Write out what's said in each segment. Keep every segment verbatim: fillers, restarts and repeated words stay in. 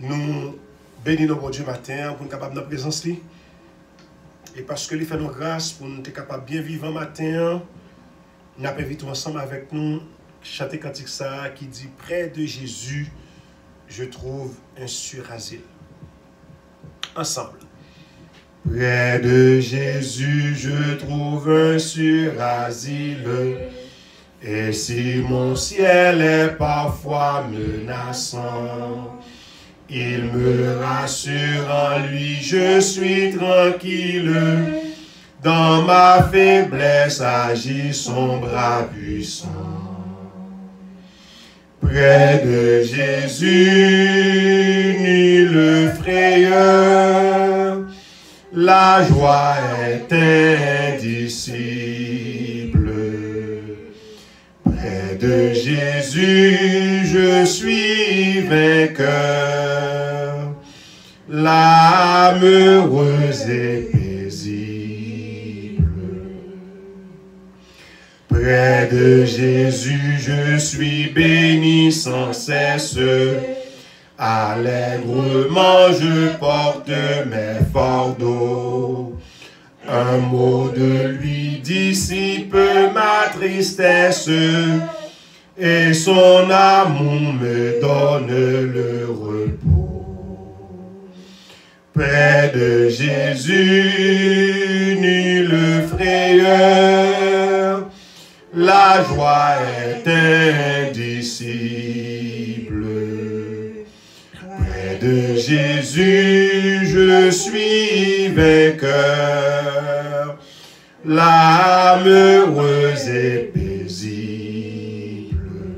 Nous bénissons bon Dieu matin pour nous capables de présence. Et parce que lui fait nos grâces pour nous être capables de bien vivre un matin, nous invitons ensemble avec nous chanter cantique ça qui dit près de Jésus, je trouve un sûr asile. Ensemble. Près de Jésus, je trouve un sûr asile. Et si mon ciel est parfois menaçant, il me rassure en lui, je suis tranquille. Dans ma faiblesse agit son bras puissant. Près de Jésus, nulle frayeur, la joie est indicible. Près de Jésus, je suis vainqueur, l'âme heureuse et paisible. Près de Jésus, je suis béni sans cesse. Allègrement, je porte mes fardeaux. Un mot de lui dissipe ma tristesse. Et son amour me donne le repos. Près de Jésus, nulle frayeur, la joie est indicible. Près de Jésus, je suis vainqueur, l'âme heureuse et paisible.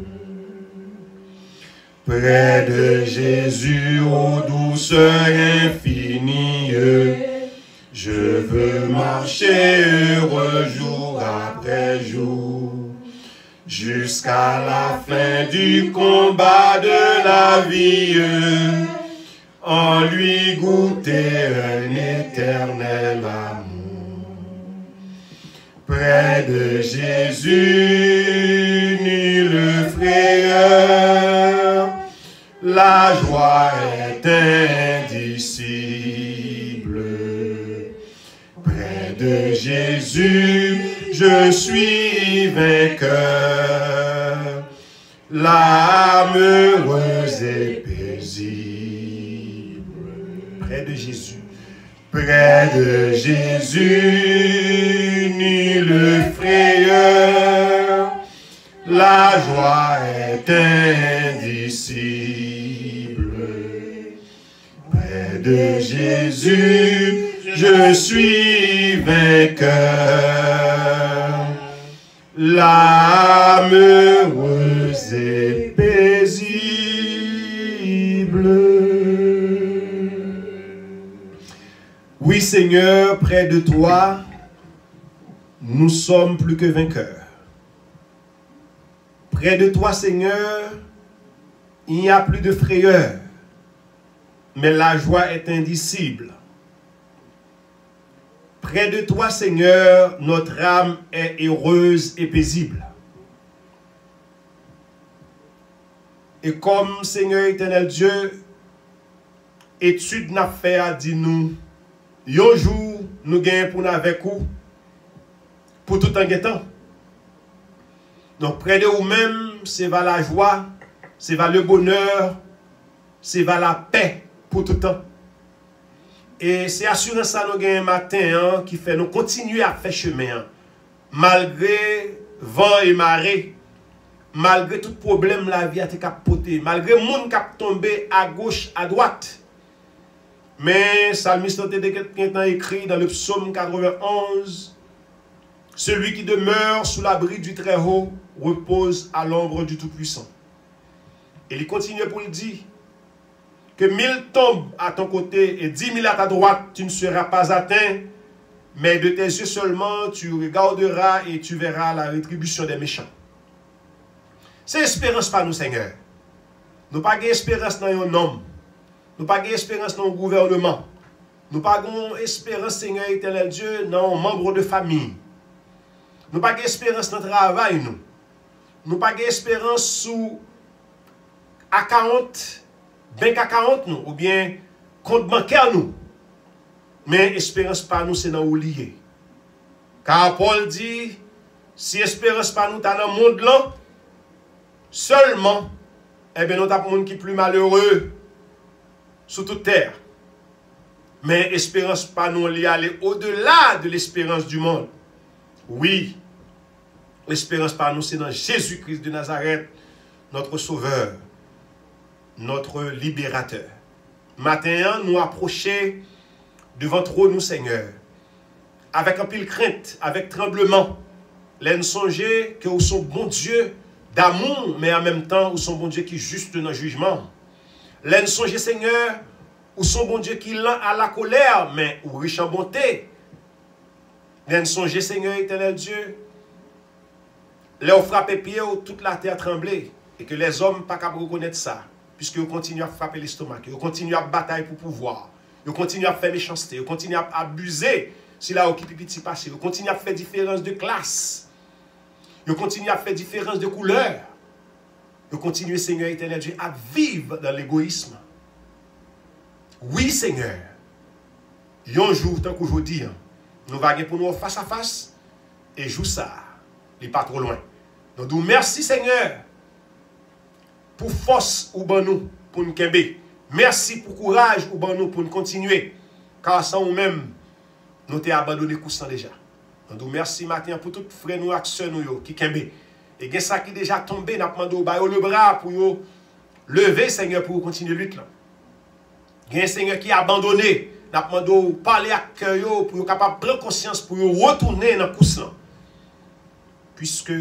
Près de Jésus, ô douceur infinie, je veux marcher heureux jour après jour, jusqu'à la fin du combat de la vie, en lui goûter un éternel amour. Près de Jésus, nulle frayeur, la joie est indicible. Près de Jésus, je suis vainqueur, l'âme heureuse et paisible. Près de Jésus, près de Jésus, nulle frayeur, la joie est indicible. Près de Jésus, je suis vainqueur, l'âme heureuse et paisible. Oui, Seigneur, près de toi, nous sommes plus que vainqueurs. Près de toi, Seigneur, il n'y a plus de frayeur, mais la joie est indicible. Près de toi, Seigneur, notre âme est heureuse et paisible. Et comme, Seigneur éternel Dieu, étude n'a fait à dire nous, un jour, nous gagnons pour nous avec vous, pour tout en guettant. Donc, près de vous-même, c'est vers la joie, c'est vers le bonheur, c'est vers la paix pour tout temps. Et c'est assuré ça nous gagnons un matin hein, qui fait nous continuer à faire chemin. Hein, malgré vent et marée, malgré tout problème la vie a été capotée, malgré le monde qui a tombé à gauche, à droite. Mais le psalmiste a écrit dans le psaume quatre-vingt-onze, celui qui demeure sous l'abri du Très-Haut repose à l'ombre du Tout-Puissant. Et il continue pour le dire que mille tombent à ton côté et dix mille à ta droite, tu ne seras pas atteint, mais de tes yeux seulement tu regarderas et tu verras la rétribution des méchants. C'est espérance par nous, Seigneur. Nous n'avons pas d'espérance dans un homme. Nous n'avons pas d'espérance dans un gouvernement. Nous n'avons pas d'espérance, Seigneur éternel Dieu, dans un membre de famille. Nous n'avons pas d'espérance dans le travail. Nous n'avons pas d'espérance sous à quarante bank account nous, ou bien compte bancaire nous. Mais espérance pas nous, c'est dans où lié. Car Paul dit, si espérance pas nous, t'as dans le monde là, seulement, eh bien, nous avons un monde qui est plus malheureux sur toute terre. Mais espérance pas nous, on y aller au-delà de l'espérance du monde. Oui, l'espérance par nous, c'est dans Jésus-Christ de Nazareth, notre Sauveur, notre Libérateur. Matin, nous approcher devant trop nous, Seigneur, avec un pile crainte, avec tremblement, l'aine songer que vous sont bon Dieu d'amour, mais en même temps, vous sont bon Dieu qui est juste dans le jugement. L'aine songer, Seigneur, vous sont bon Dieu qui lent à la colère, mais ou riche en bonté. L'aine songer, Seigneur éternel Dieu, là, vous frappez pied, toute la terre tremblait, et que les hommes ne pas capables de reconnaître ça, puisque vous continuez à frapper l'estomac, vous continuez à batailler pour pouvoir, vous continuez à faire méchanceté, vous continuez à abuser si là où qui petit passé, vous continuez à faire différence de classe, vous continuez à faire différence de couleur, vous continuez, Seigneur éternel Dieu, à vivre dans l'égoïsme. Oui, Seigneur, un jour, tant qu'aujourd'hui, nous allons pour nous face à face, et joue ça, il n'est pas trop loin. Donc, nous merci, Seigneur, pour force ou ban nous, pour nous kembe. Merci pour courage ou ban nous, pour nous continuer. Car sans nous-mêmes, nous t'ai abandonné coussant déjà. Donc, nous merci matin pour tout frère nous et sœurs nous qui kembe. Et gen ça qui déjà tombé, n'a demandé au bail le bras pour yo lever, Seigneur, pour continuer lutte là. Gen Seigneur qui a abandonné, n'a demandé parler à cœur pour yo capable prendre conscience pour yo retourner dans coussant. Puisque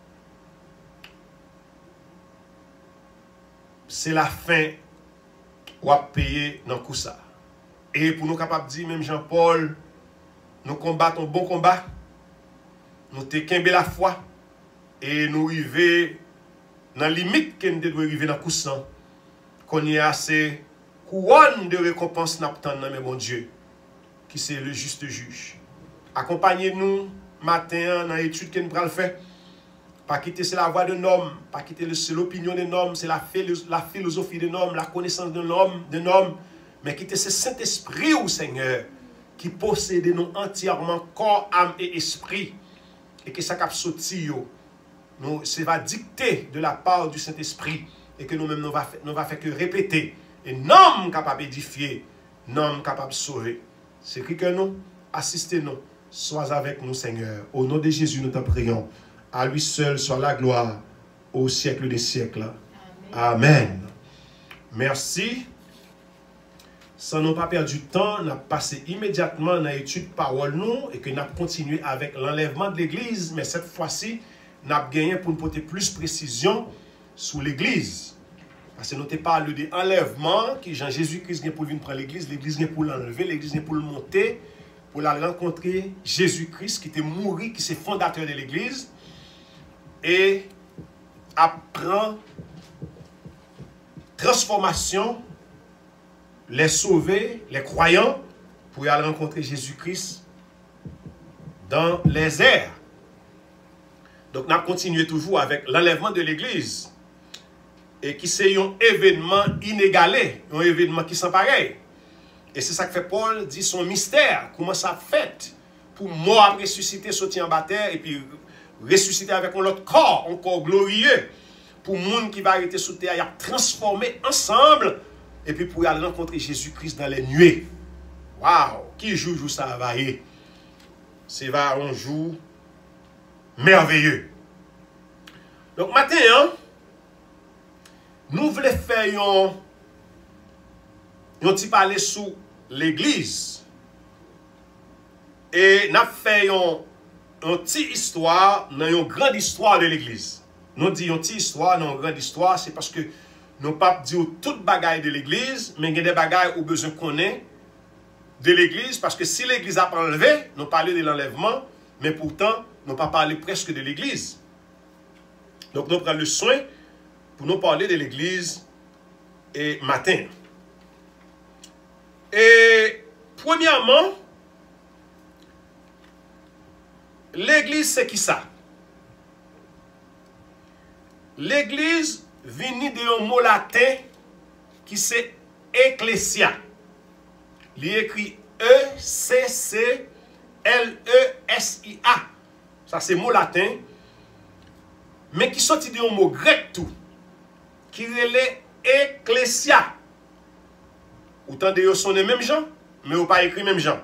c'est la fin ou à payer dans coup ça. Et pour nous capables de dire, même Jean-Paul, nous combattons bon combat, nous te la foi, et nous arrivons dans la limite que nous devons arriver dans coup ça, qu'on y a assez couronne de récompense n'attendant, mais mon Dieu, qui c'est le juste juge. Accompagnez-nous matin dans l'étude que nous allons faire. Pas quitter c'est la voix d'un homme, pas quitter l'opinion d'un homme, c'est la, la philosophie d'un homme, la connaissance d'un homme, d'un homme, mais quitter ce Saint-Esprit, au Seigneur, qui possède nous entièrement corps, âme et esprit, et que ça cap sorti, nous, ça va dicter de la part du Saint-Esprit, et que nous-mêmes, nous va, nous va faire que répéter, et non capable d'édifier, non capable de sauver. C'est écrit que nous, assistez-nous, sois avec nous, Seigneur. Au nom de Jésus, nous t'en prions. À lui seul soit la gloire au siècle des siècles. Amen. Amen. Merci. Sans nous pas perdre du temps, nous avons passé immédiatement dans l'étude parole nous et que nous avons continué avec l'enlèvement de l'église, mais cette fois-ci, nous avons gagné pour nous porter plus de précision sur l'église. Parce que nous avons parlé de l'enlèvement, qui Jean-Jésus-Christ vient pour venir prendre l'église, l'église vient pour l'enlever, l'église vient pour le monter, pour la rencontrer Jésus-Christ qui était mort, qui est fondateur de l'église. Et apprend transformation, les sauver, les croyants, pour aller rencontrer Jésus-Christ dans les airs. Donc, nous continuons toujours avec l'enlèvement de l'Église, et qui c'est un événement inégalé, un événement qui sont pareil. Et c'est ça que fait Paul, dit son mystère, comment ça fait pour mort ressusciter, sortir en bataille, et puis ressusciter avec un autre corps, un corps glorieux, pour le monde qui va arrêter sous terre, il a transformé ensemble, et puis pour aller rencontrer Jésus-Christ dans les nuées. Waouh! Qui joue, joue ça va y c'est va un jour merveilleux. Donc, matin, hein, nous voulons faire un, un petit parler sur l'église. Et nous fait un une petite histoire dans une grande histoire de l'église. Nous disons une petite histoire dans une grande histoire, c'est parce que nous ne pas dire toute bagaille de l'église, mais il y a des bagailles où besoin qu'on ait de l'église, parce que si l'église a pas enlevé, nous parlons de l'enlèvement, mais pourtant, nous pas parlé presque de l'église. Donc nous prenons le soin pour nous parler de l'église et matin. Et premièrement, l'église, c'est qui ça? L'église vient d'un mot latin qui c'est Ecclesia. Il écrit E C C L E S I A. Ça c'est mot latin. Mais qui sorti de un mot grec tout. Qui relait Ecclesia. Autant de sont les mêmes gens, mais ou pas écrit même gens.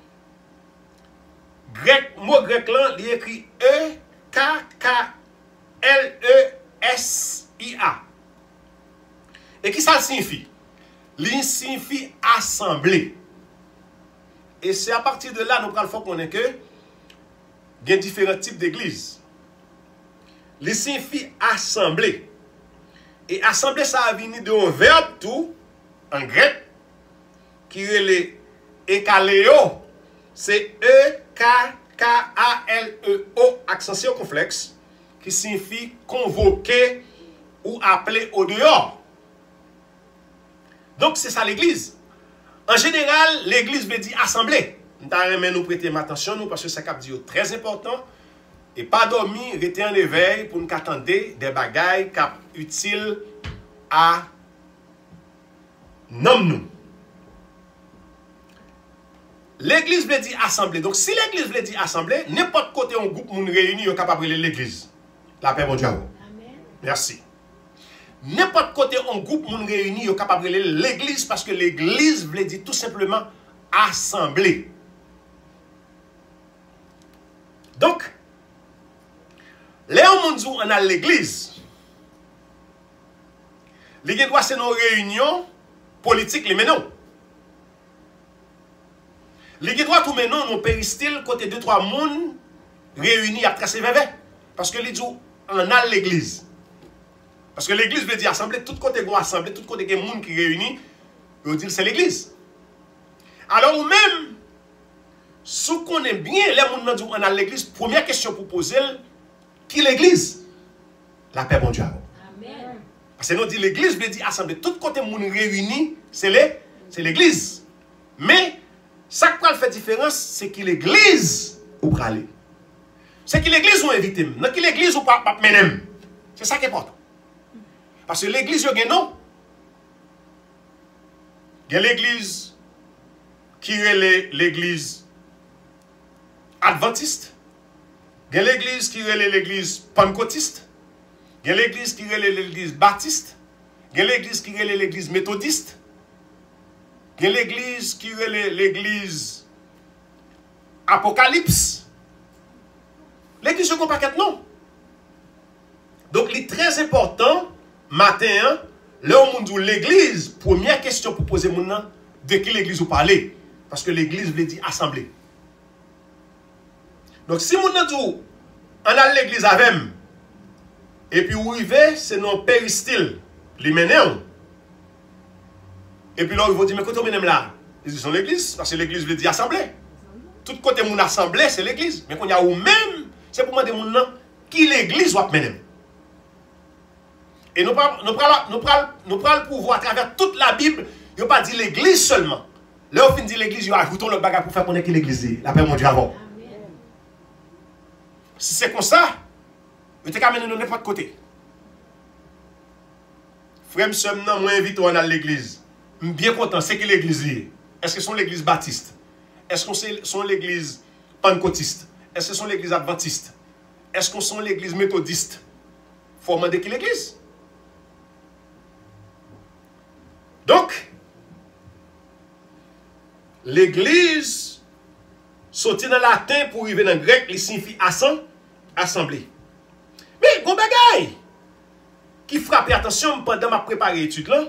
Grec, mot grec là, il écrit E K K L E S I A. Et qui ça signifie? Il signifie assemblée. Et c'est à partir de là, nous allons connaître que il y a différents types d'églises. Il signifie assemblée. Et assemblée, ça a venu d'un verbe tout, en grec, qui est le ekaleo. C'est E K K A L E O, accent circonflexe, qui signifie convoquer ou appeler au dehors. Donc, c'est ça l'église. En général, l'église veut dire assemblée. Nous devons nous prêter attention, nous, parce que c'est un très important. Et pas dormir, rester en éveil pour nous attendre des bagailles utiles à nous. L'église veut dire assemblée. Donc, si l'église veut dire assemblée, n'importe côté un groupe nous réunit, est capable de l'église. La paix, mon Dieu. Amen. Merci. N'importe côté un groupe nous réunit, est capable de l'église parce que l'église veut dire tout simplement assemblée. Donc, Léon Mounzou, on a l'église. L'église doit c'est nos réunions politiques, les menons. L'église doit tout menon, nos péristyles, côté deux, trois moun réunis à tracer vévé. Parce que l'église, on a l'église. Parce que l'église veut dire assemblée, tout côté qu'on assemblée, tout côté qu'il y a moun qui réunit, veut dire c'est l'église. Alors, ou même, si on connaît bien les moun on a l'église, première question pour poser, qui l'église? La paix, bon Dieu. Amen. Parce que nous dit l'église veut dire assemblée. Tout côté moun réuni, c'est l'église. Mais, ça qui fait différence, c'est que l'église ou praler. C'est que l'église ou invité. Non que l'église ou pas menem. C'est ça qui est important. Parce que l'église, il y a un nom. Il y a l'église qui est l'église adventiste. Il y a l'église qui est l'église pentecôtiste. Il y a l'église qui est l'église baptiste. Il y a l'église qui est l'église méthodiste. Il y a l'église qui est l'église apocalypse. L'église ne pas quatre noms. Donc, il est très important, matin, là où on dit l'église, première question pour poser mon nom, de qui l'église vous parlez. Parce que l'église veut dire assemblée. Donc, si mon nom dit, on a l'église avec moi, et puis où il va, c'est non péristyle, les menons. Et puis là, ils vont dire, mais quand on mène là, ils disent, c'est l'église, parce que l'église veut dire assemblée. Tout côté mon assemblée, c'est l'église. Mais quand il y a où même, c'est pour moi de mon nom, qui l'église va mener. Et nous prenons nous nous nous le pouvoir à travers toute la Bible, il n'y a pas dit l'église seulement. Là, on finit de l'église, il y a ajoutons le bagage pour faire connaître l'église. La paix, mon Dieu, avant. Si c'est comme ça, vous êtes amené de n'importe côté. Frère, monsieur, moi, invite à l'église. Je suis bien content, c'est que l'église est. Est-ce que c'est l'église baptiste? Est-ce que c'est l'église pentecôtiste? Est-ce que c'est l'église adventiste? Est-ce que c'est l'église méthodiste? Il faut demander qui l'église. Donc, l'église, sorti dans le latin pour arriver dans le grec, il signifie assemblée. Mais, bon bagay, qui frappe attention pendant ma préparée étude là,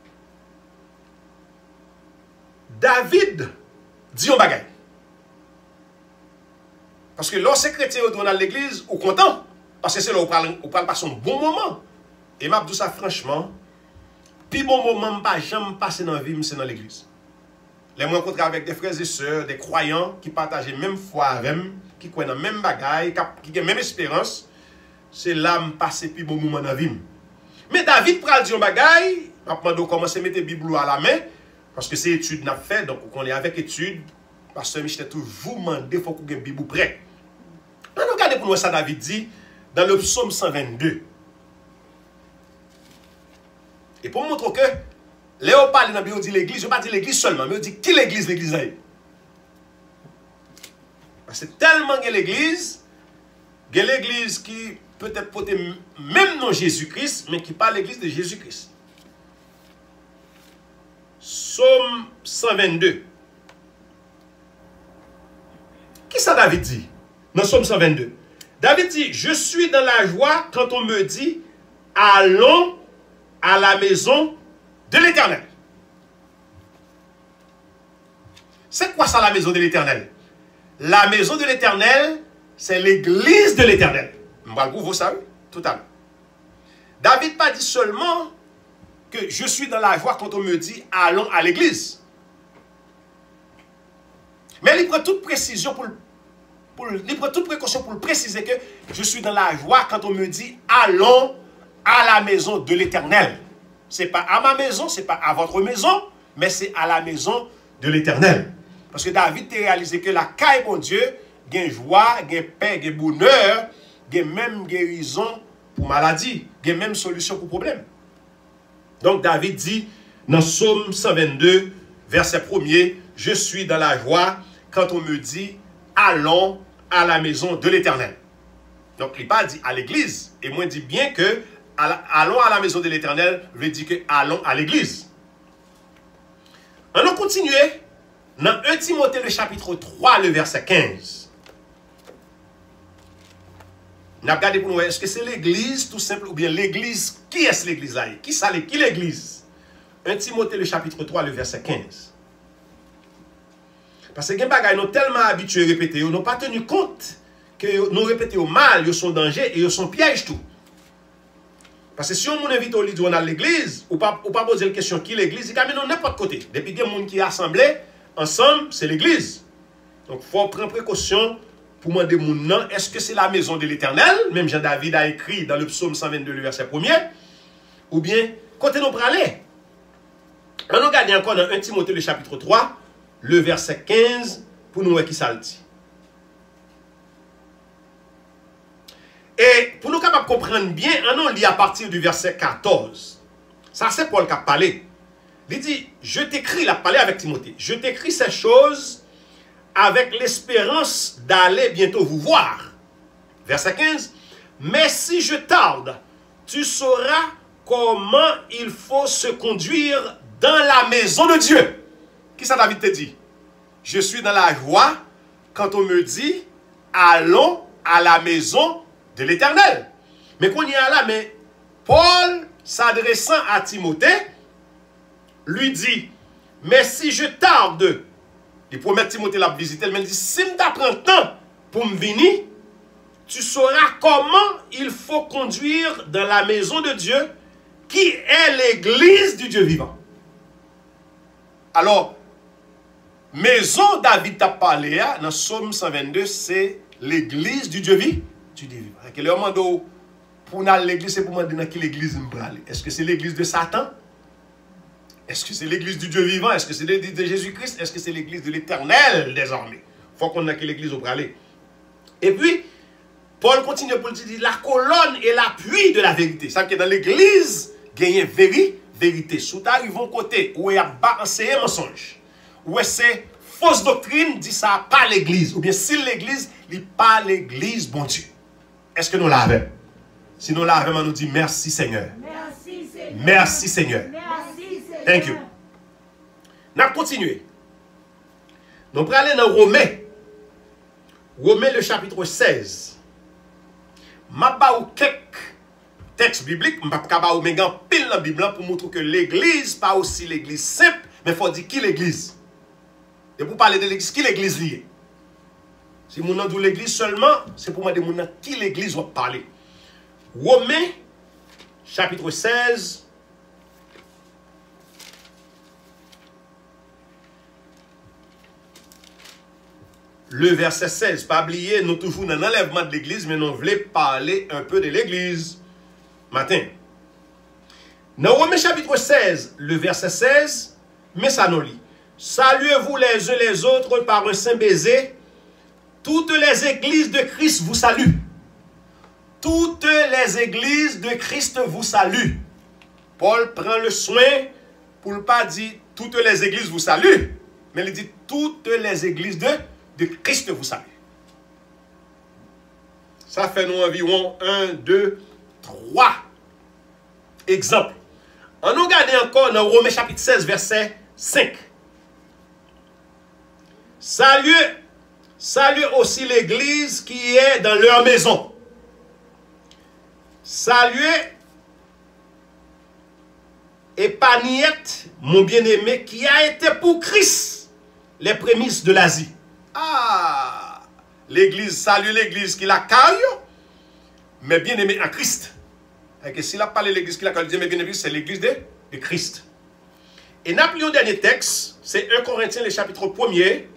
David dit un bagay. Parce que lorsque chrétien est dans l'église, ou content, parce que c'est là où on parle passer un bon moment. Et m'a dit ça franchement, puis bon moment, pas jamais passer dans la vie, c'est dans l'église. Les moi rencontre avec des frères et sœurs, des croyants qui partagent la même foi avec moi, qui croient dans la même bagaille, qui ont la même espérance, c'est là que passer puis bon moment dans la vie. Mais David pral dit un bagaille, après on commence à mettre la Bible à la main, parce que c'est étude n'a fait, donc on est avec étude, parce que Michel toujours demandé, il faut qu'on ait la Bible prêt. Nous regardons pour nous ça David dit dans le psaume cent vingt-deux. Et pour montrer que Léo parle dans la Bible, dit l'église, je ne veux pas dire l'église seulement, mais on dit qui l'église, l'église là. Parce que tellement que l'église, il y a l'église qui peut-être porte même non Jésus-Christ, mais qui parle l'église de Jésus-Christ. Psaume cent vingt-deux. Qui ça David dit? Dans Psaume cent vingt-deux. David dit, je suis dans la joie quand on me dit, allons à la maison de l'Éternel. C'est quoi ça la maison de l'Éternel? La maison de l'Éternel, c'est l'église de l'Éternel. Vous savez, tout à l'heure. David pas dit seulement que je suis dans la joie quand on me dit allons à l'église. Mais il prend toute précision pour, pour il prend toute précaution pour préciser que je suis dans la joie quand on me dit allons à la maison de l'Éternel. Ce n'est pas à ma maison, ce n'est pas à votre maison, mais c'est à la maison de l'Éternel. Parce que David a réalisé que la caille, mon Dieu, il y a joie, il y a paix, il y a bonheur, il y a même guérison pour maladie, il y a même solution pour problème. Donc David dit dans Psaume cent vingt-deux, verset premier, je suis dans la joie quand on me dit allons à la maison de l'Éternel. Donc il n'a pas dit à l'église, et moi dit bien que allons à la maison de l'Éternel veut dire que allons à l'église. On va continuer dans un Timothée le chapitre trois, le verset quinze. On a regardé pour nous, est-ce que c'est l'église tout simple ou bien l'église? Qui est l'église là? Qui ça? Qui l'église? un Timothée le chapitre trois, le verset quinze. Parce que les gens sont tellement habitués à répéter, ils n'ont pas tenu compte que nous répétons mal, ils sont danger et ils sont pièges tout. Parce que si on invite au lit à l'église, ou pas, ou pas poser la question qui l'église, il y a n'importe côté. Depuis qu'il y a des gens qui sont assemblés, ensemble, c'est l'église. Donc, il faut prendre précaution pour demander aux gens, est-ce que c'est la maison de l'Éternel? Même Jean-David a écrit dans le psaume cent vingt-deux, le verset premier. Ou bien, côté nous pour aller. On regarde encore dans un Timothée, le chapitre trois, le verset quinze, pour nous voir qui ça le dit. Et pour nous capables de comprendre bien, on lit à partir du verset quatorze. Ça, c'est Paul qui a parlé. Il dit, je t'écris, il a parlé avec Timothée, je t'écris ces choses avec l'espérance d'aller bientôt vous voir. Verset quinze. Mais si je tarde, tu sauras comment il faut se conduire dans la maison de Dieu. Qui ça David te dit? Je suis dans la joie quand on me dit, allons à la maison de l'Éternel. Mais qu'on y a là, mais Paul, s'adressant à Timothée, lui dit, mais si je tarde, il promet Timothée la visiter, il me dit, si je t'apprends temps pour me venir, tu sauras comment il faut conduire dans la maison de Dieu, qui est l'église du Dieu vivant. Alors, maison David t'a parlé, dans Psaume cent vingt-deux, c'est l'église du Dieu vivant. Tu dis vivant. Et le moment pour aller à l'église, c'est pour me demander dans quelle église je vais aller. Est-ce que c'est l'église de Satan? Est-ce que c'est l'église du Dieu vivant? Est-ce que c'est l'église de Jésus-Christ? Est-ce que c'est l'église de l'Éternel désormais? Il faut qu'on ait quelle église on va aller. Et puis, Paul continue pour dire la colonne et l'appui de la vérité. Ça veut dire que dans l'église, il y a une vérité. Si tu arrives au côté où il y a bas enseigné mensonge, où c'est fausse doctrine, dit ça pas l'église. Ou bien si l'église, il pas l'église, bon Dieu. Est-ce que nous l'avons? Si nous l'avons, on nous dit merci Seigneur. Merci Seigneur. Merci Seigneur. Merci Seigneur. Thank you. Nous allons continuer. Nous allons aller dans Romains. Romains le chapitre seize. Je vais vous quelques textes bibliques. Je vais vous mettre pile dans la Bible pour montrer que l'église, pas aussi l'église simple, mais il faut dire qui l'église. Et pour parler de l'église, qui l'église liée? Si vous avez l'église seulement, c'est pour moi de demander qui l'église va parler. Romains, chapitre seize. Le verset seize. Pas oublier, nous toujours dans l'enlèvement de l'église, mais nous voulons parler un peu de l'église. Matin. Dans Romains, chapitre seize, le verset seize, mais ça nous lit. Saluez-vous les uns les autres par un saint baiser. Toutes les églises de Christ vous saluent. Toutes les églises de Christ vous saluent. Paul prend le soin pour ne pas dire toutes les églises vous saluent, mais il dit toutes les églises de, de Christ vous saluent. Ça fait nous environ un, deux, trois exemples. On nous regarde encore dans Romains chapitre seize, verset cinq. Salut, salut aussi l'église qui est dans leur maison. Saluez Épaniette, mon bien-aimé, qui a été pour Christ les prémices de l'Asie. Ah, l'église, salue l'église qui la caille, mais bien-aimé en Christ. Et s'il a parlé de l'église qui la caille, mais bien-aimé, c'est l'église de, de Christ. Et nous appelons le dernier texte, c'est un Corinthiens, le chapitre premier.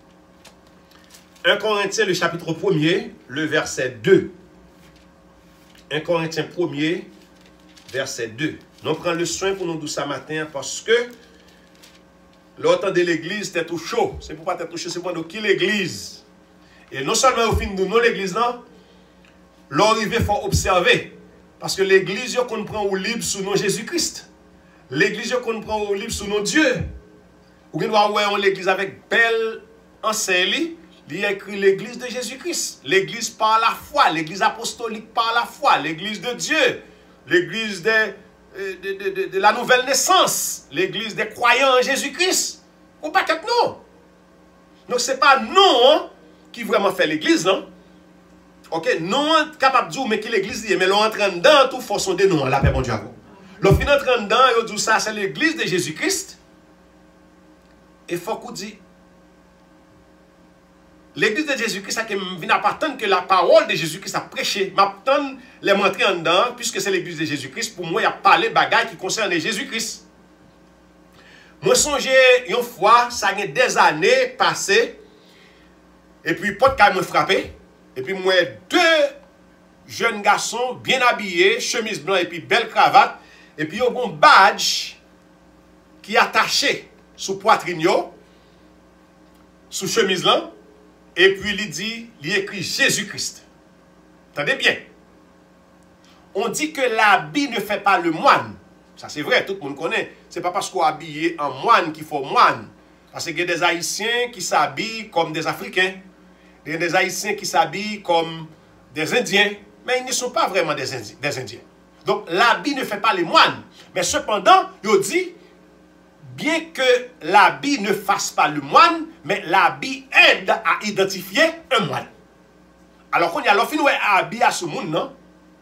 un Corinthiens, le chapitre premier, le verset deux. un Corinthiens premier, verset deux. Nous prenons le soin pour nous dire ça matin parce que l'autre de l'église était tout chaud. C'est pourquoi tu es tout chaud, c'est pour nous qui l'église. Et non seulement au fin de nous, l'église là, l'arrivée, il faut observer. Parce que l'église qu'on prend au libre sous nom Jésus-Christ. L'église qu'on prend au libre sous nom Dieu. Ou bien nous voyons l'église avec belle enseigne. Il a écrit l'église de Jésus-Christ. L'église par la foi. L'église apostolique par la foi. L'église de Dieu. L'église de, de, de, de, de la nouvelle naissance. L'église des croyants en Jésus-Christ. Ou pas quelque non. Donc ce n'est pas nous hein, qui vraiment fait l'église. Hein. Ok, non capable de dire mais qui l'église dit, mais l'on entre dedans, tout façon de nous, la paix bon Dieu. L'on finit entre dedans, et on dit ça, c'est l'église de Jésus-Christ. Et il faut qu'on dise. L'église de Jésus-Christ, ça ne vient pas attendre que la parole de Jésus-Christ a prêché. M'attendre les montrer en dedans, puisque c'est l'église de Jésus-Christ. Pour moi, il y a parlé de bagailles qui concernent Jésus-Christ. Moi, songez une fois, ça a des années passées, et puis, pas de cas me frappé. Et puis, moi, deux jeunes garçons bien habillés, chemise blanche et puis belle cravate, et puis, il y a un bon badge qui est attaché sous poitrine, sous chemise là. Et puis, il dit, il écrit Jésus-Christ. Attendez bien. On dit que l'habit ne fait pas le moine. Ça, c'est vrai, tout le monde connaît. Ce n'est pas parce qu'on est habillé en moine qu'il faut moine. Parce qu'il y a des Haïtiens qui s'habillent comme des Africains. Il y a des Haïtiens qui s'habillent comme des Indiens. Mais ils ne sont pas vraiment des Indiens. Des Indiens. Donc, l'habit ne fait pas les moines. Mais cependant, il dit, bien que l'habit ne fasse pas le moine, mais l'habit aide à identifier un moine. Alors qu'on y a l'offre un habit à ce monde, non?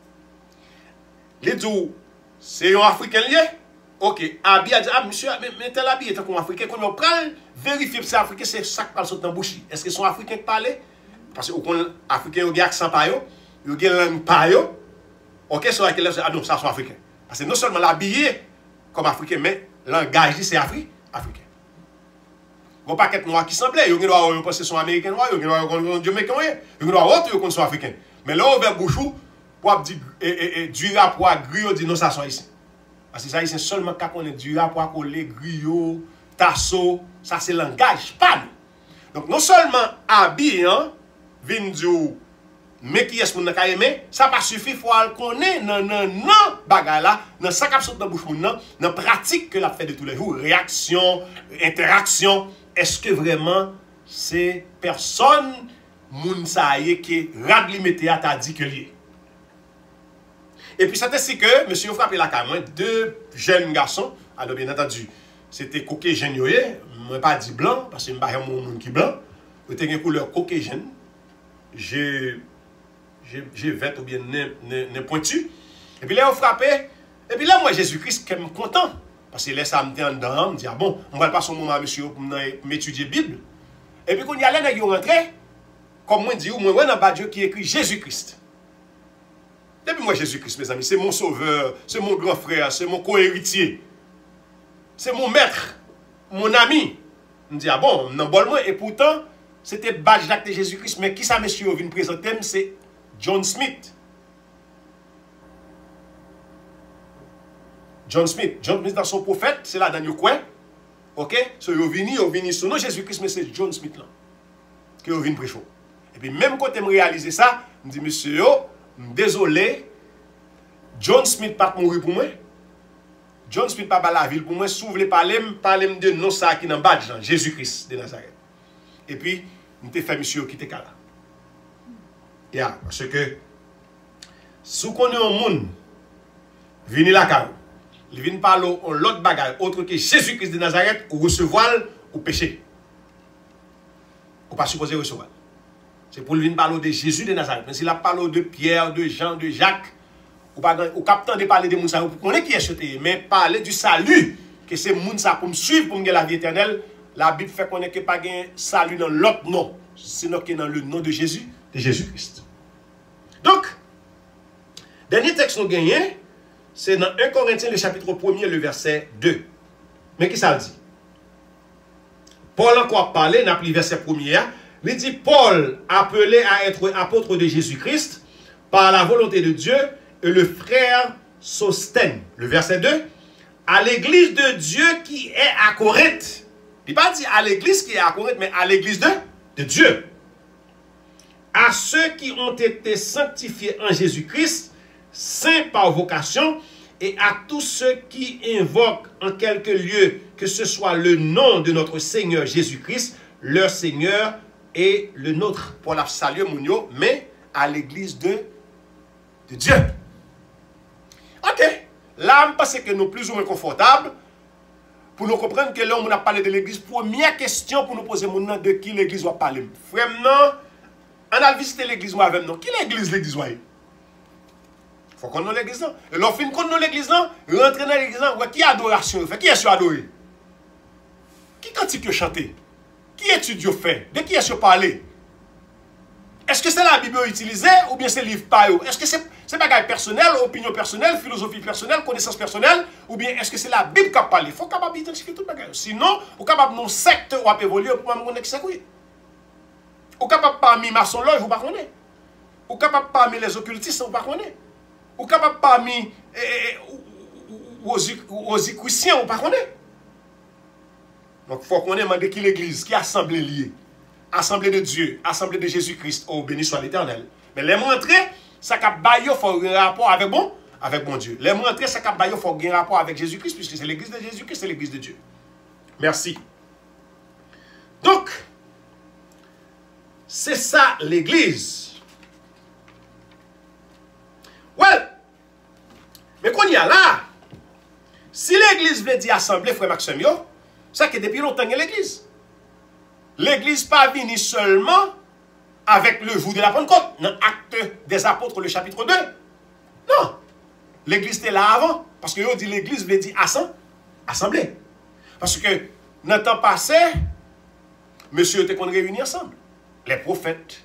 Les deux, c'est un Africain lié. Ok, habit a dit, ah monsieur, mais tel habit est comme Africain. Quand on prend, vérifier si c'est Africain, c'est ça qui parle sur le bouche. Est-ce que sont Africains qui parlent? Parce que les Africains ont un accent par eux, ils ont une langue par eux. Ok, c'est vrai que ah non, ça sont Africains. Parce que non seulement l'habillé comme Africain, mais le langage, c'est Afri Africain. Il n'y a pas de noirs qui semblent. Il y a des gens qui sont américains noirs, il y a des gens qui sont américains noirs, il y a des gens qui sont africains. Mais là, on va bouchou pour dire du rapport à griot, dit non, ça sont ici. Parce que ça, c'est seulement quand on est du rapport à coller, griot, tasso, ça c'est langage, pas nous. Donc, non seulement habillé, hein, vin du mais qui est-ce qu'on a aimé, ça pas suffit, il faut le connaître, non, non, non, bagarre là, dans ça qui saute dans la bouche, dans la pratique que la fait de tous les jours, réaction, interaction, est-ce que vraiment ces personnes, moun sa yé, qui rad limité à ta dit que lié. Et puis c'est ainsi que, monsieur frappé la caméra, deux jeunes garçons, alors bien entendu, c'était caucasien, je ne pas dit blanc, parce que je ne suis pas un monde qui blanc, c'était une couleur caucasienne, j'ai j'ai vête ou bien ne pointu. Et puis là, on frappé. Et puis là, moi, Jésus-Christ, je suis content. Parce que là, ça me tient dedans, me dit, ah bon, on va passer un moment, monsieur, pour m'étudier la Bible. Et puis, quand il y a là, il rentre, comme moi, je dis, moi, dans bas Dieu qui écrit Jésus-Christ. Et puis, moi, Jésus-Christ, mes amis, c'est mon sauveur, c'est mon grand frère, c'est mon co-héritier. C'est mon maître, mon ami. Je me dis, ah bon, non, bon, moi, et pourtant, c'était badge d'acte de Jésus-Christ, mais qui ça, monsieur, vient présenter, c'est John Smith. John Smith. John Smith dans son prophète, c'est là dans le coin. Ok? So, il vient, il vient sur nous, Jésus-Christ, mais c'est John Smith là. Qui vient prêcher. Et puis, même quand je réalise ça, je me dis, monsieur, désolé, John Smith pas mourir pour moi. John Smith pas la ville pour moi, si vous voulez parler, parler de non ça qui dans badge, Jésus-Christ de Nazareth. Et puis, nous te fait monsieur qui était là. Yeah, parce que si vous connaissez un monde, venez la carrière. Il vient parler de l'autre bagage, autre que Jésus-Christ de Nazareth, ou recevoir ou pécher. Ou pas supposé recevoir. C'est pour lui parler de Jésus de Nazareth. Mais s'il a parlé de Pierre, de Jean, de Jacques, ou pas ou captant de parler de Mounsa, pour qu'on ait qui est sauté, mais parler du salut, que c'est Mounsa pour me suivre, pour me gagner la vie éternelle, la Bible fait qu'on n'ait pas gagné salut dans l'autre nom, sinon que dans le nom de Jésus, de Jésus-Christ. Donc, dernier texte nous gagnons, c'est dans un Corinthiens, le chapitre premier, le verset deux. Mais qui ça dit? Paul encore parlé, n'a pris verset premier. Il dit, Paul, appelé à être apôtre de Jésus-Christ, par la volonté de Dieu, et le frère Sostène. Le verset deux. À l'église de Dieu qui est à Corinthe. Il n'a pas dit à l'église qui est à Corinthe, mais à l'église de, de Dieu. À ceux qui ont été sanctifiés en Jésus-Christ, saints par vocation, et à tous ceux qui invoquent en quelque lieu que ce soit le nom de notre Seigneur Jésus-Christ, leur Seigneur et le nôtre. Pour la saluer Mounio, mais à l'église de, de Dieu. Ok. Là, je pense que nous sommes plus ou moins confortables pour nous comprendre que là, on a parlé de l'église. Première question pour nous poser de qui l'église va parler. Frère, non, on a visité l'église avec nous. Qui l'église l'église va? Il faut qu'on ait l'église là. Et lorsqu'on qu'on ait l'église là, rentrer dans l'église là, qui adoration fait? Qui est sur adoré? Qui cantique chanter? Qui étudie fait? De qui est sur parler? Est-ce que c'est la Bible utilisée ou bien c'est le livre par eux? Est-ce que c'est bagage personnel, opinion personnelle, philosophie personnelle, connaissance personnelle, ou bien est-ce que c'est la Bible qui a parlé? Il faut capable identifier tout bagage. Sinon, on est capable de secte ou à évoluer pour me connaître ça. On est capable parmi maçon loge ou pas connaître. On est capable parmi les occultistes ou pas connaître. On est capable parmi aux équiciens ou pas connaître. Donc il faut qu'on ait demandé qui l'église, qui assemblée liée. Assemblée de Dieu, assemblée de Jésus-Christ, oh béni soit l'Éternel. Mais les montrer, ça cap baillot faut un rapport avec bon, avec bon Dieu. Les montrer, ça cap baillot faut un rapport avec Jésus-Christ, puisque c'est l'église de Jésus-Christ, c'est l'église de Dieu. Merci. Donc, c'est ça l'église. Ouais. Mais qu'on y a là, si l'église veut dire assemblée, frère Maxime, c'est que depuis longtemps il y a l'église. L'église pas venue seulement avec le jour de la Pentecôte, dans l'acte des apôtres, le chapitre deux. Non. L'église était là avant. Parce que dit l'église veut dire assemblée. Parce que dans le temps passé, monsieur était qu'on réunit ensemble. Les prophètes,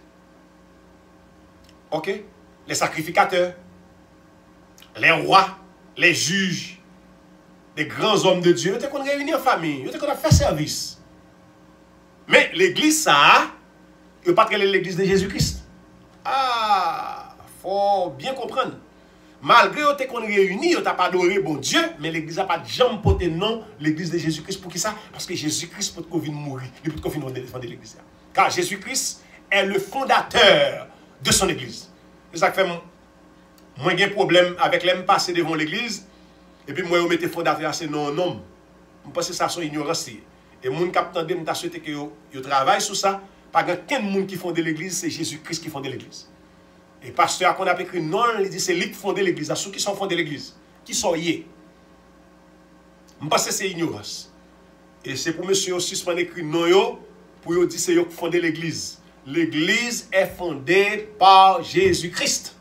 ok, les sacrificateurs, les rois, les juges, les grands hommes de Dieu, étaient qu'on réunit en famille, étaient qu'on a fait service. Mais l'église, ça, il ne pas l'église de Jésus-Christ. Ah, il faut bien comprendre. Malgré qu'on réunit, on n'a pas adoré bon Dieu, mais l'église n'a pas jamais porté non l'église de Jésus-Christ. Pour qui ça? Parce que Jésus-Christ peut qu'on vienne mourir, il peut qu'on vienne défendre l'église. Car Jésus-Christ est le fondateur de son église. C'est ça qui fait moi j'ai un problème avec l'aime passer devant l'église, et puis moi je mette fondateur, c'est non non. Je pense que ça c'est ignorance. Et les gens qui ont souhaité que vous travaillent sur ça, pas qu'un monde qui fonde l'église, c'est Jésus-Christ qui fonde l'église. Et le pasteur qu'on a écrit non, il dit c'est lui qui fonde l'église. À ceux qui sont fondés l'église, qui sont yé. Je pense que c'est ignorance. Et c'est pour monsieur aussi qui écrit non, yo, pour vous dire c'est eux qui fondent l'église. L'église est fondée par Jésus-Christ.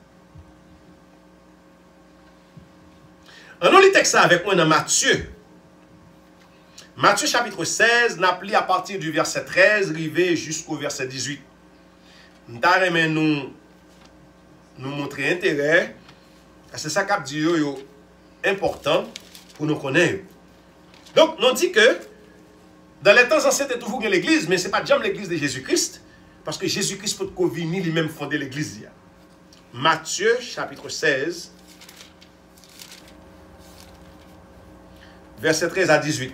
On a lu texte avec moi dans Matthieu. Matthieu chapitre seize, n'a pris à partir du verset treize, arrivé jusqu'au verset dix-huit. Nous allons nous, nous montrer intérêt. C'est ça qui dit important pour nous connaître. Donc, nous dit que dans les temps anciens, c'était toujours l'église, mais ce n'est pas jamais l'église de Jésus-Christ, parce que Jésus-Christ peut venir lui-même fonder l'église. Matthieu chapitre seize, verset treize à dix-huit.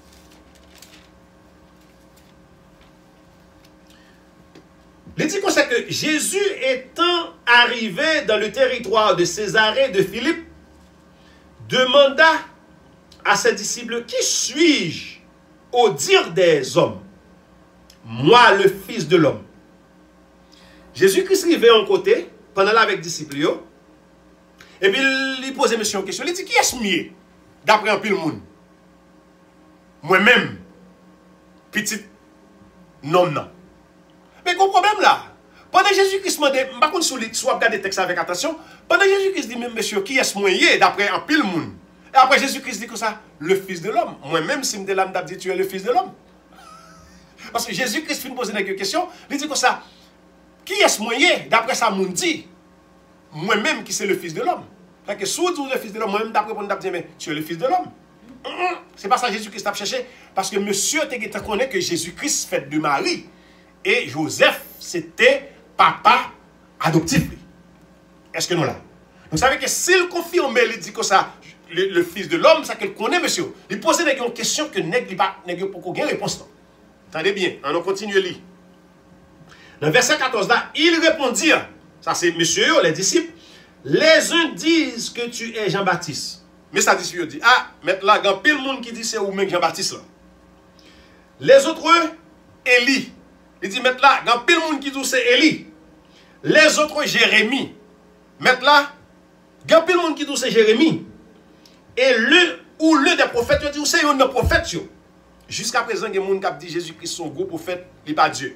Il dit comme ça que Jésus étant arrivé dans le territoire de Césarée de Philippe, demanda à ses disciples, qui suis-je au dire des hommes? Moi, le Fils de l'homme. Jésus-Christ arrivait en côté, pendant là avec les disciples, et puis il posait monsieur une question. Il dit, qui est-ce mieux d'après un peu le monde? Moi-même, petit nom, non. Mais quel problème là? Pendant Jésus-Christ m'a dit, je ne sais pas si vous regardez le texte avec attention, pendant Jésus-Christ dit, même monsieur, qui est-ce moyen d'après un pile monde? Et après Jésus-Christ dit comme ça, le Fils de l'homme. Moi-même, si je me l'âme dit, tu es le Fils de l'homme. Parce que Jésus-Christ finit poser une question, il dit comme ça, qui est-ce moyen d'après ça, monde dit? Moi-même qui c'est le Fils de l'homme. Fait que si vous dites le Fils de l'homme, moi-même d'après vous dit, mais tu es le Fils de l'homme. C'est pas ça Jésus-Christ a cherché, parce que monsieur te connaît que Jésus-Christ fait de Marie. Et Joseph, c'était papa adoptif. Est-ce que nous là? Vous savez que s'il confirme, il dit que ça, le, le Fils de l'homme, ça qu'il connaît, monsieur. Il pose une question que n'est pas pour qu'il réponse. Attendez bien, on continue à lire. Dans le verset quatorze là, il répondit, ça c'est monsieur, les disciples, les uns disent que tu es Jean-Baptiste. Mais ça dit, dit, ah, maintenant là, il y a pile de monde qui dit c'est ou même Jean-Baptiste là. Les autres, Élie. Il dit, maintenant là, il y a pile de monde qui dit c'est Élie. Les autres, Jérémie. Maintenant là, il y a pile de monde qui dit c'est Jérémie. Et le ou le des prophètes, il dit c'est un prophète. Jusqu'à présent, il y a des gens qui ont dit Jésus-Christ son gros prophète, il n'est pas Dieu.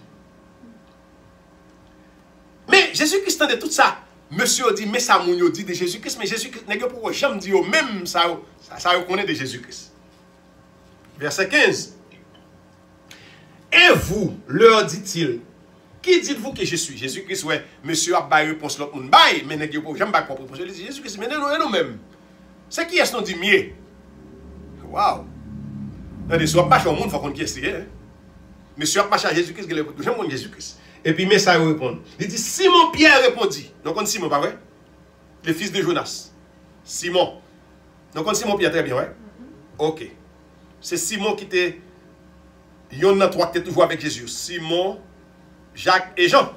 Mais Jésus-Christ de tout ça. Monsieur dit, mais ça moun dit de Jésus-Christ, mais Jésus-Christ n'est pas pour jamais dire même ça, ça, ça reconnaît de Jésus-Christ. Verset quinze. Et vous, leur dit-il, qui dites-vous que je suis? Jésus-Christ, ouais, monsieur a baillé réponse l'autre monde baille, mais n'est pas jamais baillé propre réponse. Il dit, Jésus-Christ, mais nous-mêmes. C'est qui est-ce qu'on dit mieux? Waouh! Attendez, si on pas au monde, il faut qu'on qui est. Monsieur a pas à Jésus-Christ, il est jamais Jésus-Christ. Et puis, mais ça répond. Il dit, Simon Pierre répondit. Donc, on Simon, pas vrai? Le fils de Jonas. Simon. Donc, on Simon Pierre, très bien, ouais? Ok. C'est Simon qui était. Il y en a trois qui étaient toujours avec Jésus. Simon, Jacques et Jean.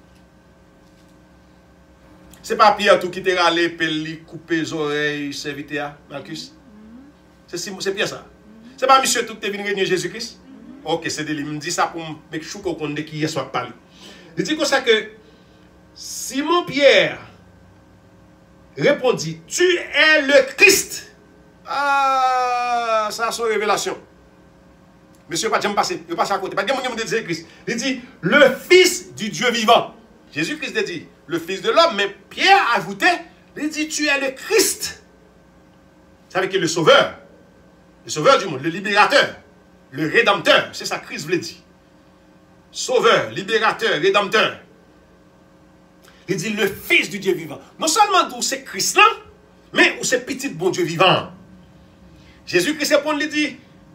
C'est pas Pierre tout qui était râlé, pelli, coupé les oreilles, serviteur, Marcus? C'est Simon, c'est Pierre ça? C'est pas monsieur tout qui est venu régner Jésus-Christ? Ok, c'est de lui. Il me dit ça pour me chou qu'on connaît qui est soit parlé. Il dit comme ça que Simon Pierre répondit, tu es le Christ. Ah, ça c'est une révélation. Monsieur, pas jamais passer, il passe à côté. Pas de monde dit Christ. Il dit, le Fils du Dieu vivant. Jésus-Christ a dit, le Fils de l'homme, mais Pierre a ajouté, il dit, tu es le Christ. Vous savez que le Sauveur, le Sauveur du monde, le libérateur, le Rédempteur, c'est ça que Christ voulait dire. Sauveur, libérateur, rédempteur. Il dit le Fils du Dieu vivant. Non seulement où c'est Christ là, mais où c'est petit bon Dieu vivant. Jésus-Christ répond, il dit,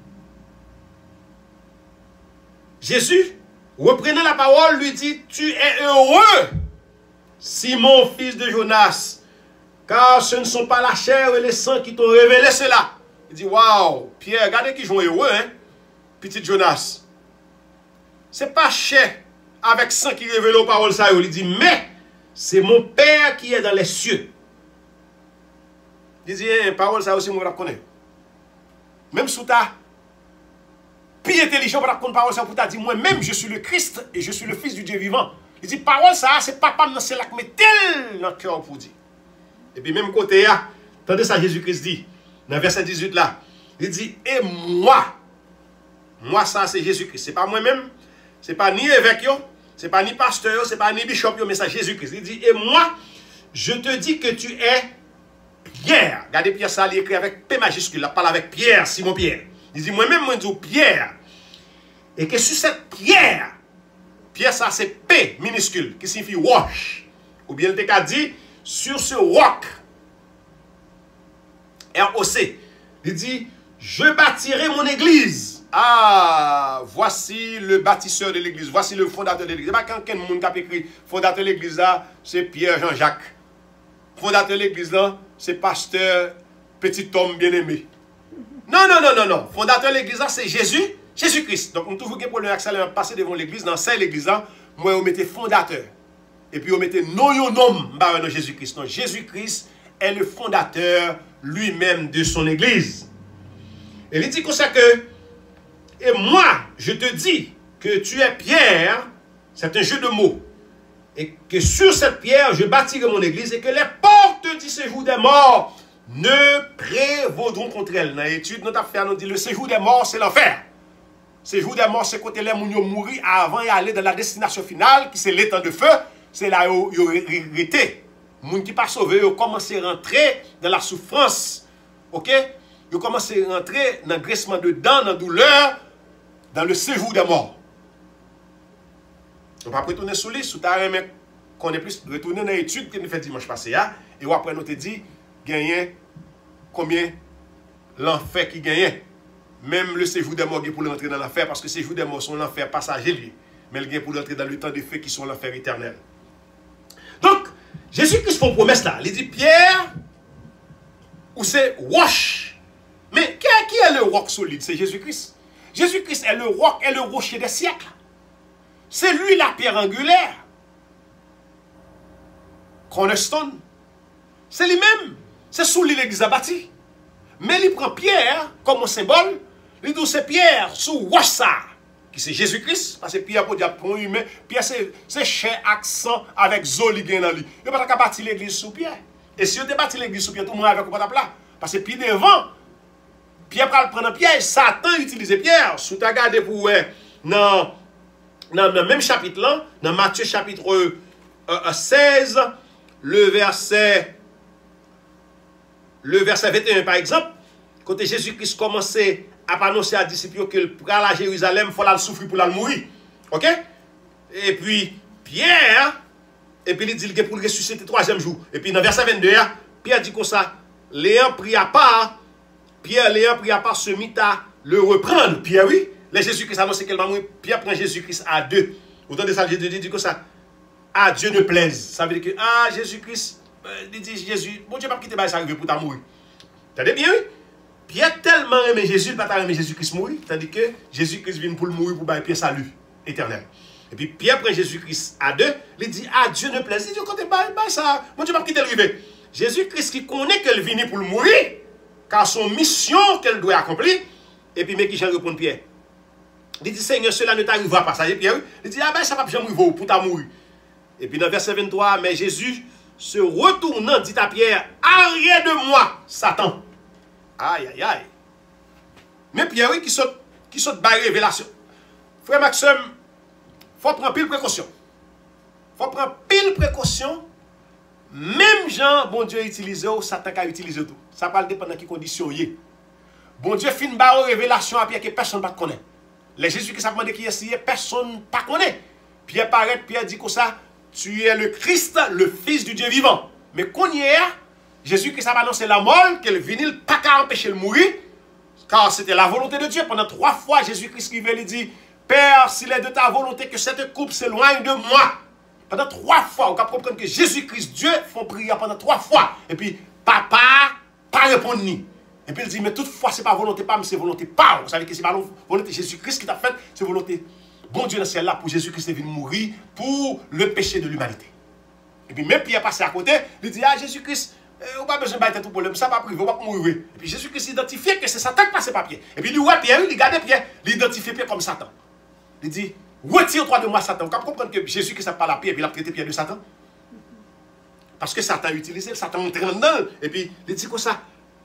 Jésus, reprenant la parole, lui dit, tu es heureux, Simon, fils de Jonas, car ce ne sont pas la chair et le sang qui t'ont révélé cela. Il dit, waouh, Pierre, regardez qui sont heureux, hein, petit Jonas. C'est pas chair avec sang qui révèle aux paroles ça. Il dit, mais c'est mon Père qui est dans les cieux. Il dit, eh, parole ça aussi, moi je la connais. Même sous ta plus intelligent pour la parole ça, pour ta dire, moi-même je suis le Christ et je suis le Fils du Dieu vivant. Il dit, parole ça, c'est papa, c'est là que met tel dans le cœur pour dire. Et puis même côté, là, attendez ça, Jésus-Christ dit, dans verset dix-huit là, il dit, et moi, moi ça c'est Jésus-Christ, c'est pas moi-même. Ce n'est pas ni évêque, ce n'est pas ni pasteur, ce n'est pas ni bishop, mais c'est Jésus-Christ. Il dit, et moi, je te dis que tu es Pierre. Regardez Pierre, ça, il écrit avec P majuscule, il parle avec Pierre, Simon Pierre. Il dit, moi-même, moi, je dis Pierre. Et que sur cette pierre, pierre, ça, c'est P minuscule, qui signifie wash. Ou bien, il t'a dit, sur ce roc, R O C, il dit, je bâtirai mon église. Ah, voici le bâtisseur de l'église, voici le fondateur de l'église. Quand quelqu'un a écrit fondateur de l'église là, c'est Pierre Jean-Jacques. Fondateur de l'église là, c'est pasteur petit homme bien-aimé. Non, non, non, non, non. Fondateur de l'église là, c'est Jésus, Jésus-Christ. Donc, nous toujours pour le accès à passer devant l'église, dans cette église là, moi, on mettait fondateur. Et puis, on mettait non, non, non, non, Jésus-Christ. Non, Jésus-Christ est le fondateur lui-même de son église. Et il dit comme ça que, et moi, je te dis que tu es Pierre, c'est un jeu de mots, et que sur cette pierre, je bâtirai mon église, et que les portes du séjour des morts ne prévaudront contre elle. Dans l'étude, notre affaire nous dit, le séjour des morts, c'est l'enfer. Séjour des morts, c'est côté les gens mourir avant d'aller dans la destination finale, qui c'est l'étang de feu, c'est là où ils ont été. Les gens qui ne sont pas sauvés, ils ont commencé à rentrer dans la souffrance. Ok? Ils ont commencé à rentrer dans le graissement de dents, dans la douleur, dans le séjour des morts. On va retourner sur l'île, sous ta remet qu'on est plus retourner dans l'étude que nous fait dimanche passé. Et après, nous te dit, gagner combien l'enfer qui gagne. Même le séjour des morts pour rentrer dans l'enfer, parce que le séjour des morts sont l'enfer passager, lui. Mais il gagne pour rentrer dans le temps de feu qui sont l'enfer éternel. Donc, Jésus-Christ fait une promesse là. Il dit, Pierre, ou c'est roche. Mais qui est, qui est le roc solide? C'est Jésus-Christ. Jésus-Christ est le roc, est le rocher des siècles. C'est lui la pierre angulaire. Cornerstone. C'est lui-même. C'est sous lui l'église a bâti. Mais il prend Pierre comme symbole. Il dit c'est Pierre sous roche ça. Qui c'est Jésus-Christ. Parce que Pierre pour dire pour humain. Pierre c'est chair accent avec zoli qui est dans lui. Il n'y a pas qu'à bâtir l'église sous Pierre. Et si on a bâti l'église sous Pierre, tout le monde avec pas là. Parce que puis devant, Pierre prend un piège. Satan utilise Pierre. Sous ta garde pour non. Dans le même chapitre là, dans Matthieu chapitre euh, seize, le verset, le verset vingt et un par exemple, quand Jésus-Christ commençait à annoncer à les disciples qu'il pour aller à Jérusalem, il faut la souffrir pour la mourir. Ok? Et puis, Pierre, et puis il dit qu'il pour le ressusciter le troisième jour. Et puis dans le verset vingt-deux, Pierre dit comme ça, Léon prit à part, Pierre, Léon prit à part, se mit à le reprendre. Pierre, oui. Les Jésus-Christ annonce qu'elle va mourir. Pierre prend Jésus-Christ à deux. Autant de ça, Jésus dit que ça. À Dieu ne plaise. Ça veut dire que, ah, Jésus-Christ, euh, il dit Jésus, bon Dieu, pas quitter, ça arrive pour ta mourir. T'as bien, oui? Pierre tellement aimé Jésus, il ne pas aimer Jésus-Christ mourir. Tandis que Jésus-Christ vient pour le mourir pour Pierre salut éternel. Et puis Pierre prend Jésus-Christ à deux. Il dit, ah, Dieu ne plaise. Il dit, côté, bah, bah, ça, bon Dieu, pas quitter le Jésus-Christ qui connaît qu'elle vient pour le mourir, car son mission qu'elle doit accomplir. Et puis, mais qui j'ai répondu Pierre? Il dit, Seigneur, cela ne t'arrivera pas. Ça y est, Pierre. Il dit, ah ben, ça va jamais arriver pour ta mourir. Et puis dans le verset vingt-trois, mais Jésus, se retournant, dit à Pierre, arrière de moi, Satan. Aïe, aïe, aïe. Mais Pierre, oui, qui saute, qui saute par révélation. Frère Maxime, il faut prendre pile précaution. Il faut prendre pile précaution. Même Jean, bon Dieu, utilise, Satan a utilisé tout. Ça parle dépendant de quelles conditions il est. Bon Dieu, fin barre révélation à Pierre que personne ne connaît. Les Jésus qui s'est demandé qui est, personne ne connaît. Pierre paraît, Pierre dit comme ça, tu es le Christ, le Fils du Dieu vivant. Mais qu'on y est, Jésus qui s'est annoncé la mort, que le vinyle pas qu'à empêcher le mourir, car c'était la volonté de Dieu. Pendant trois fois, Jésus-Christ qui veut lui dire, Père, s'il est de ta volonté que cette coupe s'éloigne de moi. Pendant trois fois, on peut comprendre que Jésus-Christ, Dieu, font prier pendant trois fois. Et puis, papa, pas répondre ni. Et puis il dit, mais toutefois, ce n'est pas volonté pas, mais c'est volonté pas. Vous savez que c'est pas volonté Jésus-Christ qui t'a fait, c'est volonté. Bon Dieu dans le ciel là, pour Jésus-Christ est venu mourir pour le péché de l'humanité. Et puis même Pierre passé à côté, il dit, ah Jésus-Christ, on n'a pas besoin de tout problème, ça va priver, on va mourir. Et puis Jésus-Christ identifie que c'est Satan qui passe par Pierre. Et puis il dit, ouais Pierre, il regarde Pierre, il identifie Pierre comme Satan. Il dit, retire-toi de moi Satan. Vous pouvez comprendre que Jésus-Christ n'a pas la Pierre, et puis il a traité Pierre de Satan. Parce que Satan a utilisé, Satan est entré dedans. Et puis il dit comme ça.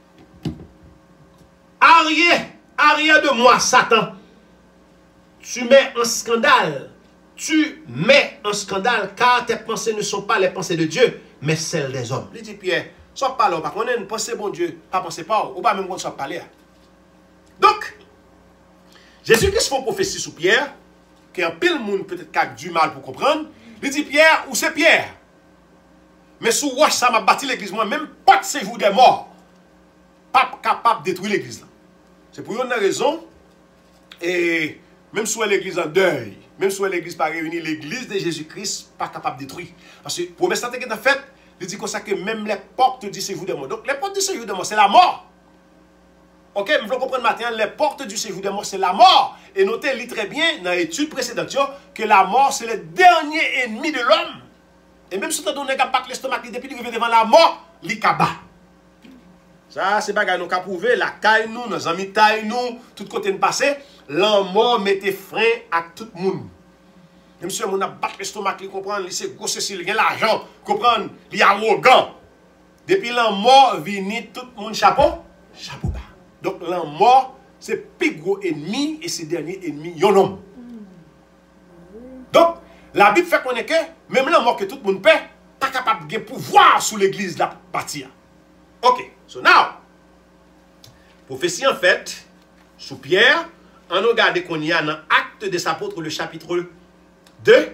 Arrière, arrière de moi, Satan. Tu mets en scandale. Tu mets en scandale, car tes pensées ne sont pas les pensées de Dieu, mais celles des hommes. Il dit Pierre, soit pas là, on a une pensée, bon Dieu, pas pensée pas, ou pas même qu'on soit pas là. Donc, Jésus-Christ fait une prophétie sur Pierre, qui un pile monde peut-être qui a du mal pour comprendre. Il dit Pierre, où c'est Pierre? Mais sous roche, ça m'a bâti l'église, moi, même pas de séjour des morts, pas capable de détruire l'église. C'est pour une raison, et même si l'église en deuil, même si l'église pas réunie, l'église de Jésus-Christ pas capable de détruire. Parce que pour l'instant qui est en fait, il dit comme ça que même les portes du séjour des morts. Donc les portes du séjour des morts, c'est la mort. Ok, vous comprenez maintenant, les portes du séjour des morts, c'est la mort. Et notez, lit très bien dans l'étude précédente que la mort, c'est le dernier ennemi de l'homme. Et même si tu as donné un pas l'estomac, depuis qu'il est devant la mort, il kaba. Ça, c'est bagay nous qu'a prouvé, la caille nous, nos amis taille nous, tout côté de passé, l'en mort mettait frein à tout le monde. Monsieur, on a battu l'estomac, il comprend, c'est gros ceci, il a l'argent, comprendre, il est arrogant. Depuis l'an mort, vini tout le monde chapeau, chapeau bas. Donc l'an mort, c'est le plus gros ennemi, et ces derniers ennemis, yon homme. Donc, la Bible fait qu'on est que, même l'an mort que tout le monde paie, pas capable de pouvoir sous l'église la partie. Ok, so now, prophétie en fait, sous Pierre, on regarde qu'on y a dans Actes des Apôtres, le chapitre deux.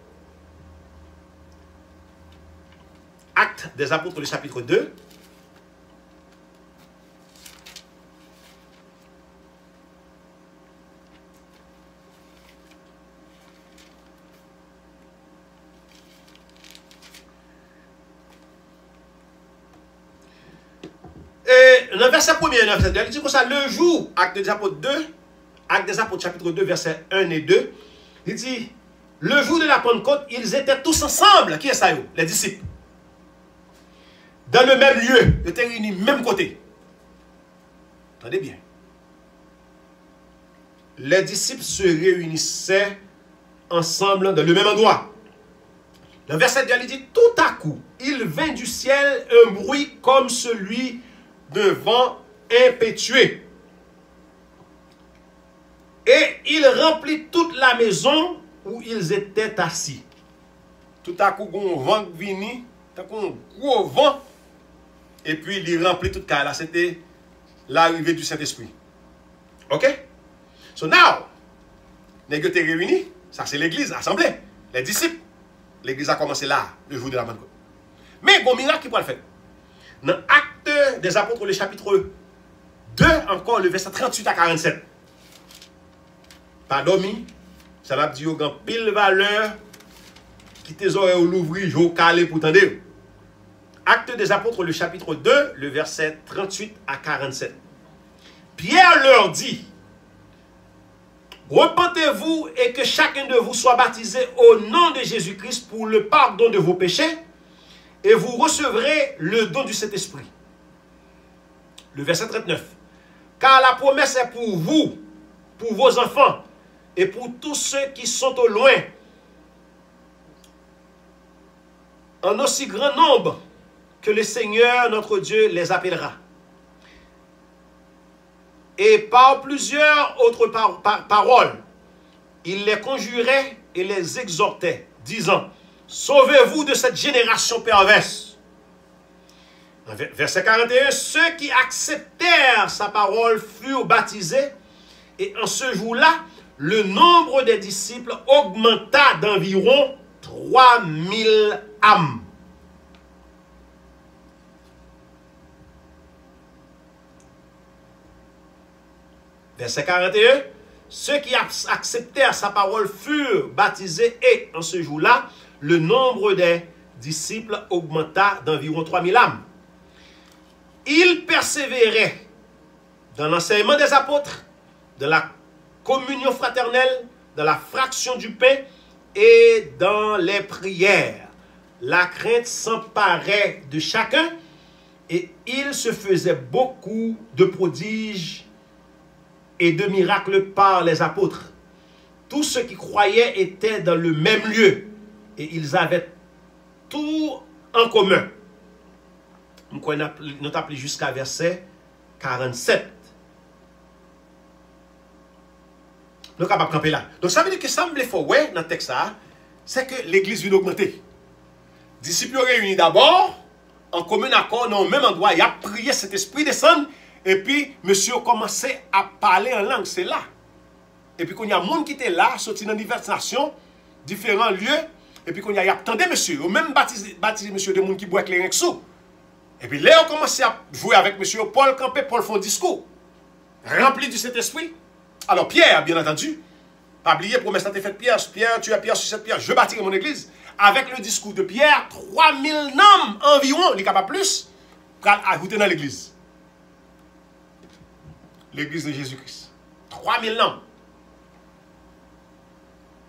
Actes des Apôtres, le chapitre deux. Et le verset premier, verset deux, il dit comme ça, le jour, Actes des Apôtres deux, Actes des Apôtres, chapitre deux, versets un et deux, il dit, le jour de la Pentecôte, ils étaient tous ensemble. Qui est ça, yo? Les disciples. Dans le même lieu, ils étaient réunis, même côté. Attendez bien. Les disciples se réunissaient ensemble dans le même endroit. Le verset deux, il dit, tout à coup, il vint du ciel un bruit comme celui d'un vent impétueux. Et il remplit toute la maison où ils étaient assis. Tout à coup, un vent vini, tout à coup, un gros vent, et puis il remplit toute la. C'était l'arrivée du Saint-Esprit. Ok? So now, les gens étaient réunis, ça c'est l'église, l'assemblée, les disciples. L'église a commencé là, le jour de la Pentecôte. Mais bon miracle qui peut le faire. Dans Actes des Apôtres, le chapitre deux, encore le verset trente-huit à quarante-sept. Pas dormi, ça m'a dit qu'il y a pile valeur qui te aurait l'ouvrir, je calé pour t'entendre. Actes des Apôtres, le chapitre deux, le verset trente-huit à quarante-sept. Pierre leur dit, repentez-vous et que chacun de vous soit baptisé au nom de Jésus-Christ pour le pardon de vos péchés, et vous recevrez le don du Saint-Esprit. Le verset trente-neuf. Car la promesse est pour vous, pour vos enfants, et pour tous ceux qui sont au loin, en aussi grand nombre que le Seigneur notre Dieu les appellera. Et par plusieurs autres par par paroles, il les conjurait et les exhortait, disant, sauvez-vous de cette génération perverse. Verset quarante et un, ceux qui acceptèrent sa parole furent baptisés, et en ce jour-là, le nombre des disciples augmenta d'environ trois mille âmes. Verset quarante et un, ceux qui acceptèrent sa parole furent baptisés, et en ce jour-là, le nombre des disciples augmenta d'environ trois mille âmes. Ils persévéraient dans l'enseignement des apôtres, dans la communion fraternelle, dans la fraction du pain et dans les prières. La crainte s'emparait de chacun et il se faisait beaucoup de prodiges et de miracles par les apôtres. Tous ceux qui croyaient étaient dans le même lieu et ils avaient tout en commun. Nous appelons jusqu'à verset quarante-sept. Nous sommes capables de camper là. Donc ça veut dire que ça me faut ouais dans le texte, c'est que l'église vient augmenter. Disciples réunis d'abord, en commun accord, dans le même endroit, il a prié, cet esprit descendre, et puis monsieur a commencé à parler en langue, c'est là. Et puis quand il y a des gens qui étaient là, sortis dans diverses nations, différents lieux, et puis quand il y a attendez monsieur, ou même baptisé, baptisé monsieur de gens qui boivent les sous. Et puis là, on a commencé à jouer avec monsieur Paul Campé, Paul font discours, rempli du Saint-Esprit. Alors Pierre, bien entendu, pas oublier, promesse a été faite Pierre, Pierre, tu as Pierre sur cette pierre, je bâtirai mon église. Avec le discours de Pierre, trois mille âmes environ, les capables plus, pour ajouter dans l'église. L'église de Jésus-Christ. trois mille âmes.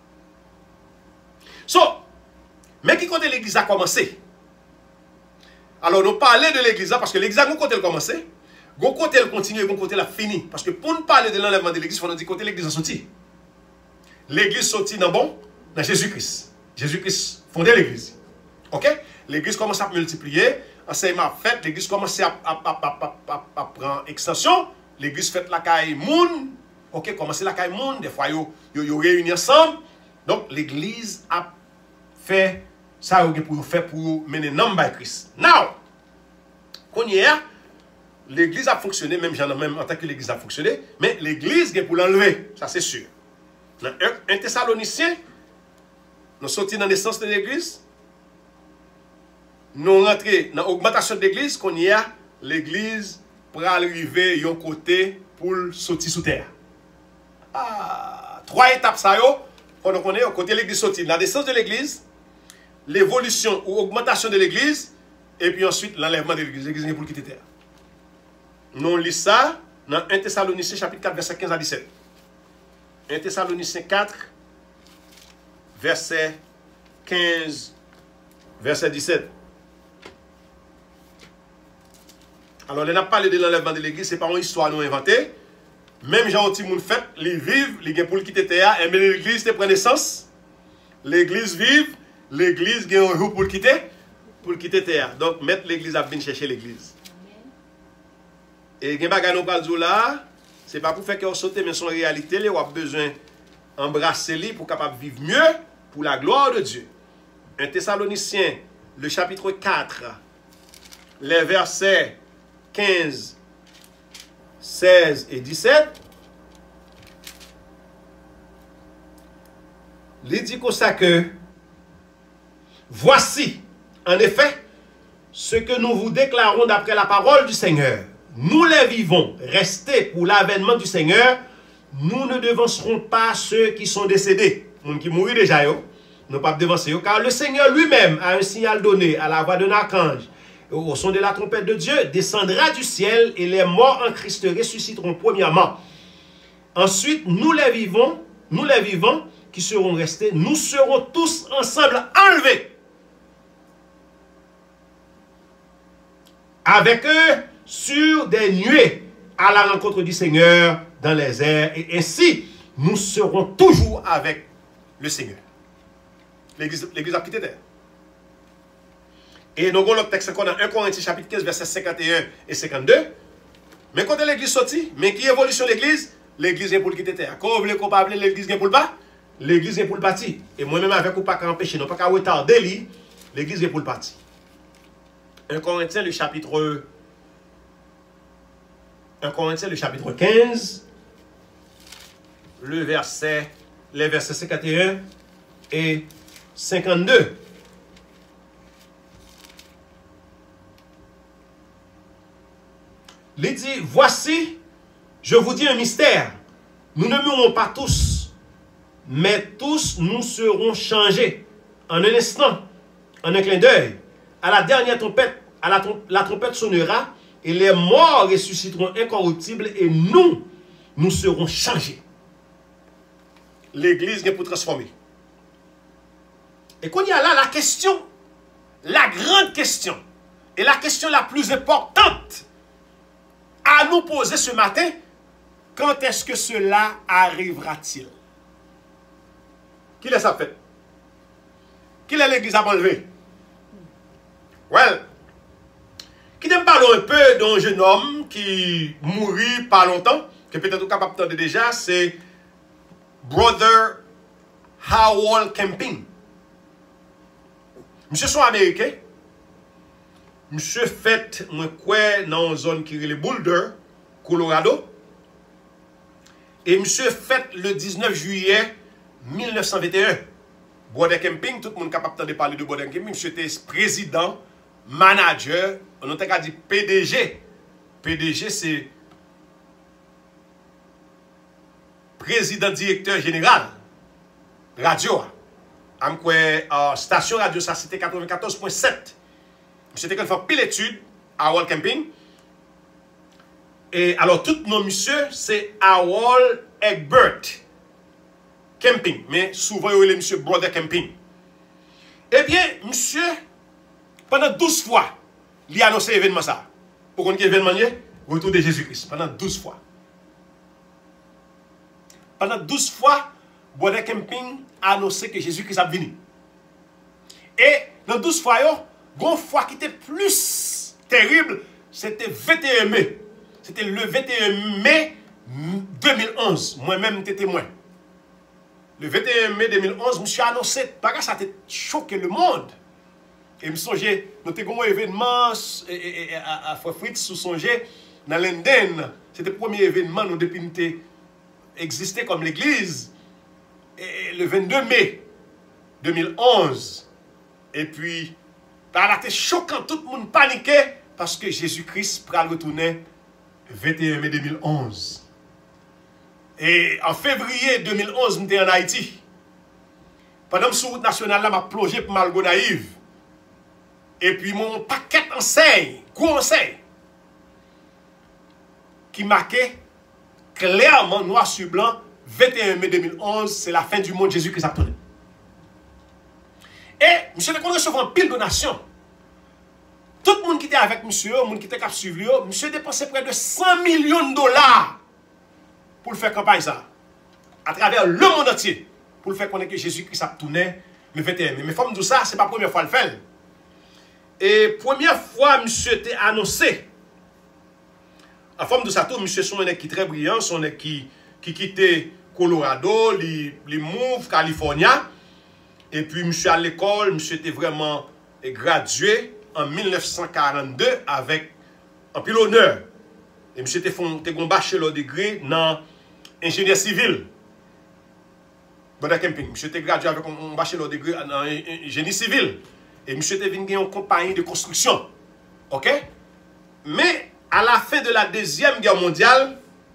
So, mais qui compte l'église a commencé? Alors, nous parlons de l'église parce que l'église a un côté le commencé, un côté le continue et un côté la fini. Parce que pour nous parler de l'enlèvement de l'église, il faut nous dire côté l'église a sorti. L'église sorti dans bon, dans Jésus-Christ. Jésus-Christ fondait l'église. Ok? L'église commence à multiplier, enseignement fait, l'église commence à, à, à, à, à, à prendre extension, l'église fait la caille moun, ok, commence la caille moun, des fois yo, yo, yo réunis ensemble. Donc l'église a fait ça pour faire pour mener nom by Christ. Now, qu'on y est, l'église a fonctionné, même, même en tant que l'église a fonctionné, mais l'église est pour l'enlever, ça c'est sûr. Dans un Thessalonicien, nous sortis dans l'essence de l'église, nous rentrons dans l'augmentation de l'église, qu'on y a, l'église pour arriver à un côté pour sortir sous terre. Ah, trois étapes, ça y est, qu'on connaît, au côté de l'église sortie, la naissance de l'église, l'évolution ou augmentation de l'église, et puis ensuite l'enlèvement de l'église. L'église est pour quitter terre. Nous lisons ça dans un Thessaloniciens chapitre quatre, verset quinze à dix-sept. un Thessaloniciens quatre, verset quinze, verset dix-sept. Alors, on a parlé de l'enlèvement de l'église, ce n'est pas une histoire nous inventée. Même gens qui ont fait, ils vivent, ils ont pour quitter terre, et l'église te prend naissance. L'église vive, l'église a un jour pour quitter, pour quitter terre. Donc, mettre l'église à venir chercher l'église. Et il y a des choses là, ce n'est pas pour faire qu'on saute, mais son réalité, on a besoin d'embrasser lui pour capable vivre mieux pour la gloire de Dieu. un Thessaloniciens, le chapitre quatre, les versets quinze, seize et dix-sept. Il dit comme ça que voici, en effet, ce que nous vous déclarons d'après la parole du Seigneur. Nous les vivons, restés pour l'avènement du Seigneur, nous ne devancerons pas ceux qui sont décédés. Ceux qui mourent déjà, yo, nous ne pas devancer, car le Seigneur lui-même a un signal donné à la voix d'un archange, au son de la trompette de Dieu, descendra du ciel et les morts en Christ ressusciteront premièrement. Ensuite, nous les vivons, nous les vivants qui seront restés, nous serons tous ensemble enlevés avec eux sur des nuées à la rencontre du Seigneur dans les airs, et ainsi nous serons toujours avec le Seigneur. L'église a quitté terre. Et nous avons le texte qu'on a un Corinthiens chapitre quinze, verset cinquante et un et cinquante-deux. Mais quand l'église sortit, mais qui évolution l'église? L'église est pour quitter terre. Quand vous voulez qu'on parle, l'église est pour le bas, l'église est pour le parti. Et moi-même avec ou pas qu'à empêcher, non pas qu'à retarder, l'église est pour le parti. un Corinthiens le chapitre un Corinthiens le chapitre quinze, le verset, les versets cinquante et un et cinquante-deux. Il dit, voici, je vous dis un mystère. Nous ne mourrons pas tous, mais tous nous serons changés en un instant, en un clin d'œil. À la dernière trompette, à la, la trompette sonnera, et les morts ressusciteront incorruptibles, et nous, nous serons changés. L'église est pour transformer. Et qu'on y a là la question, la grande question, et la question la plus importante à nous poser ce matin, quand est-ce que cela arrivera-t-il? Qui est ça fait? Qui est l'église à enlever? Well, qui t'aime parler un peu d'un jeune homme qui mourit pas longtemps, que peut-être capable d'entendre déjà, c'est Brother Howell Camping. Monsieur sont américain. Monsieur fait moi quoi dans une zone qui est le Boulder, Colorado. Et monsieur fait le dix-neuf juillet mille neuf cent vingt et un. Brother Camping, tout le monde est capable de parler de Brother Camping. Monsieur était président, manager, on a dit P D G. P D G c'est président directeur général radio. Amkwe euh, station radio ça c'était quatre-vingt-quatorze point sept. C'était quand fait pile étude à Howell Camping. Et alors tout nos monsieur c'est Howell Egbert Camping, mais souvent il est monsieur Brother Camping. Eh bien, monsieur pendant douze fois, il a annoncé l'événement ça. Pour qu'on ait événement, retour de Jésus-Christ, pendant douze fois. Pendant douze fois, Bode Camping a annoncé que Jésus-Christ a venu. Et dans douze fois, une fois qui était plus terrible, c'était vingt et un mai. C'était le vingt et un mai deux mille onze. Moi-même, j'étais témoin. Le vingt et un mai deux mille onze, monsieur a annoncé, parce ça a choqué le monde. Et je me songeais, nous avons un événement à Fritz, nous songeais dans l'Indène. C'était le premier événement nous depuis nous existé comme l'église. Le vingt-deux mai deux mille onze. Et puis, c'était choquant, tout le monde paniquait parce que Jésus-Christ pral retourner le vingt et un mai deux mille onze. Et en février deux mille onze, j'étais en Haïti. Pendant que sur route nationale, je m'ai plongé pour Malgo Naïve. Et puis mon paquet enseigne, gros enseigne, qui marquait clairement, noir sur blanc, vingt et un mai deux mille onze, c'est la fin du monde, Jésus-Christ a tourné. Et monsieur a reçu une pile de donations. Tout le monde qui était avec monsieur, le monde qui était suivi, monsieur dépensé près de cent millions de dollars pour faire campagne ça. À travers le monde entier. Pour faire connaître que Jésus-Christ a tourné le vingt et un mai. Mais comme tout ça, ce n'est pas la première fois le faire. Et première fois, monsieur était annoncé. En forme de ça, tout, monsieur son qui très brillant, son qui qui quittait Colorado, li, li move California. Et puis monsieur à l'école, monsieur était vraiment gradué en mille neuf cent quarante-deux avec un pile honneur. Et monsieur était fait un bachelor degré dans ingénieur civil. Bode Camping. Monsieur était gradué avec un bachelor degré dans génie civil. Et monsieur était venu en compagnie de construction. OK? Mais à la fin de la Deuxième Guerre mondiale,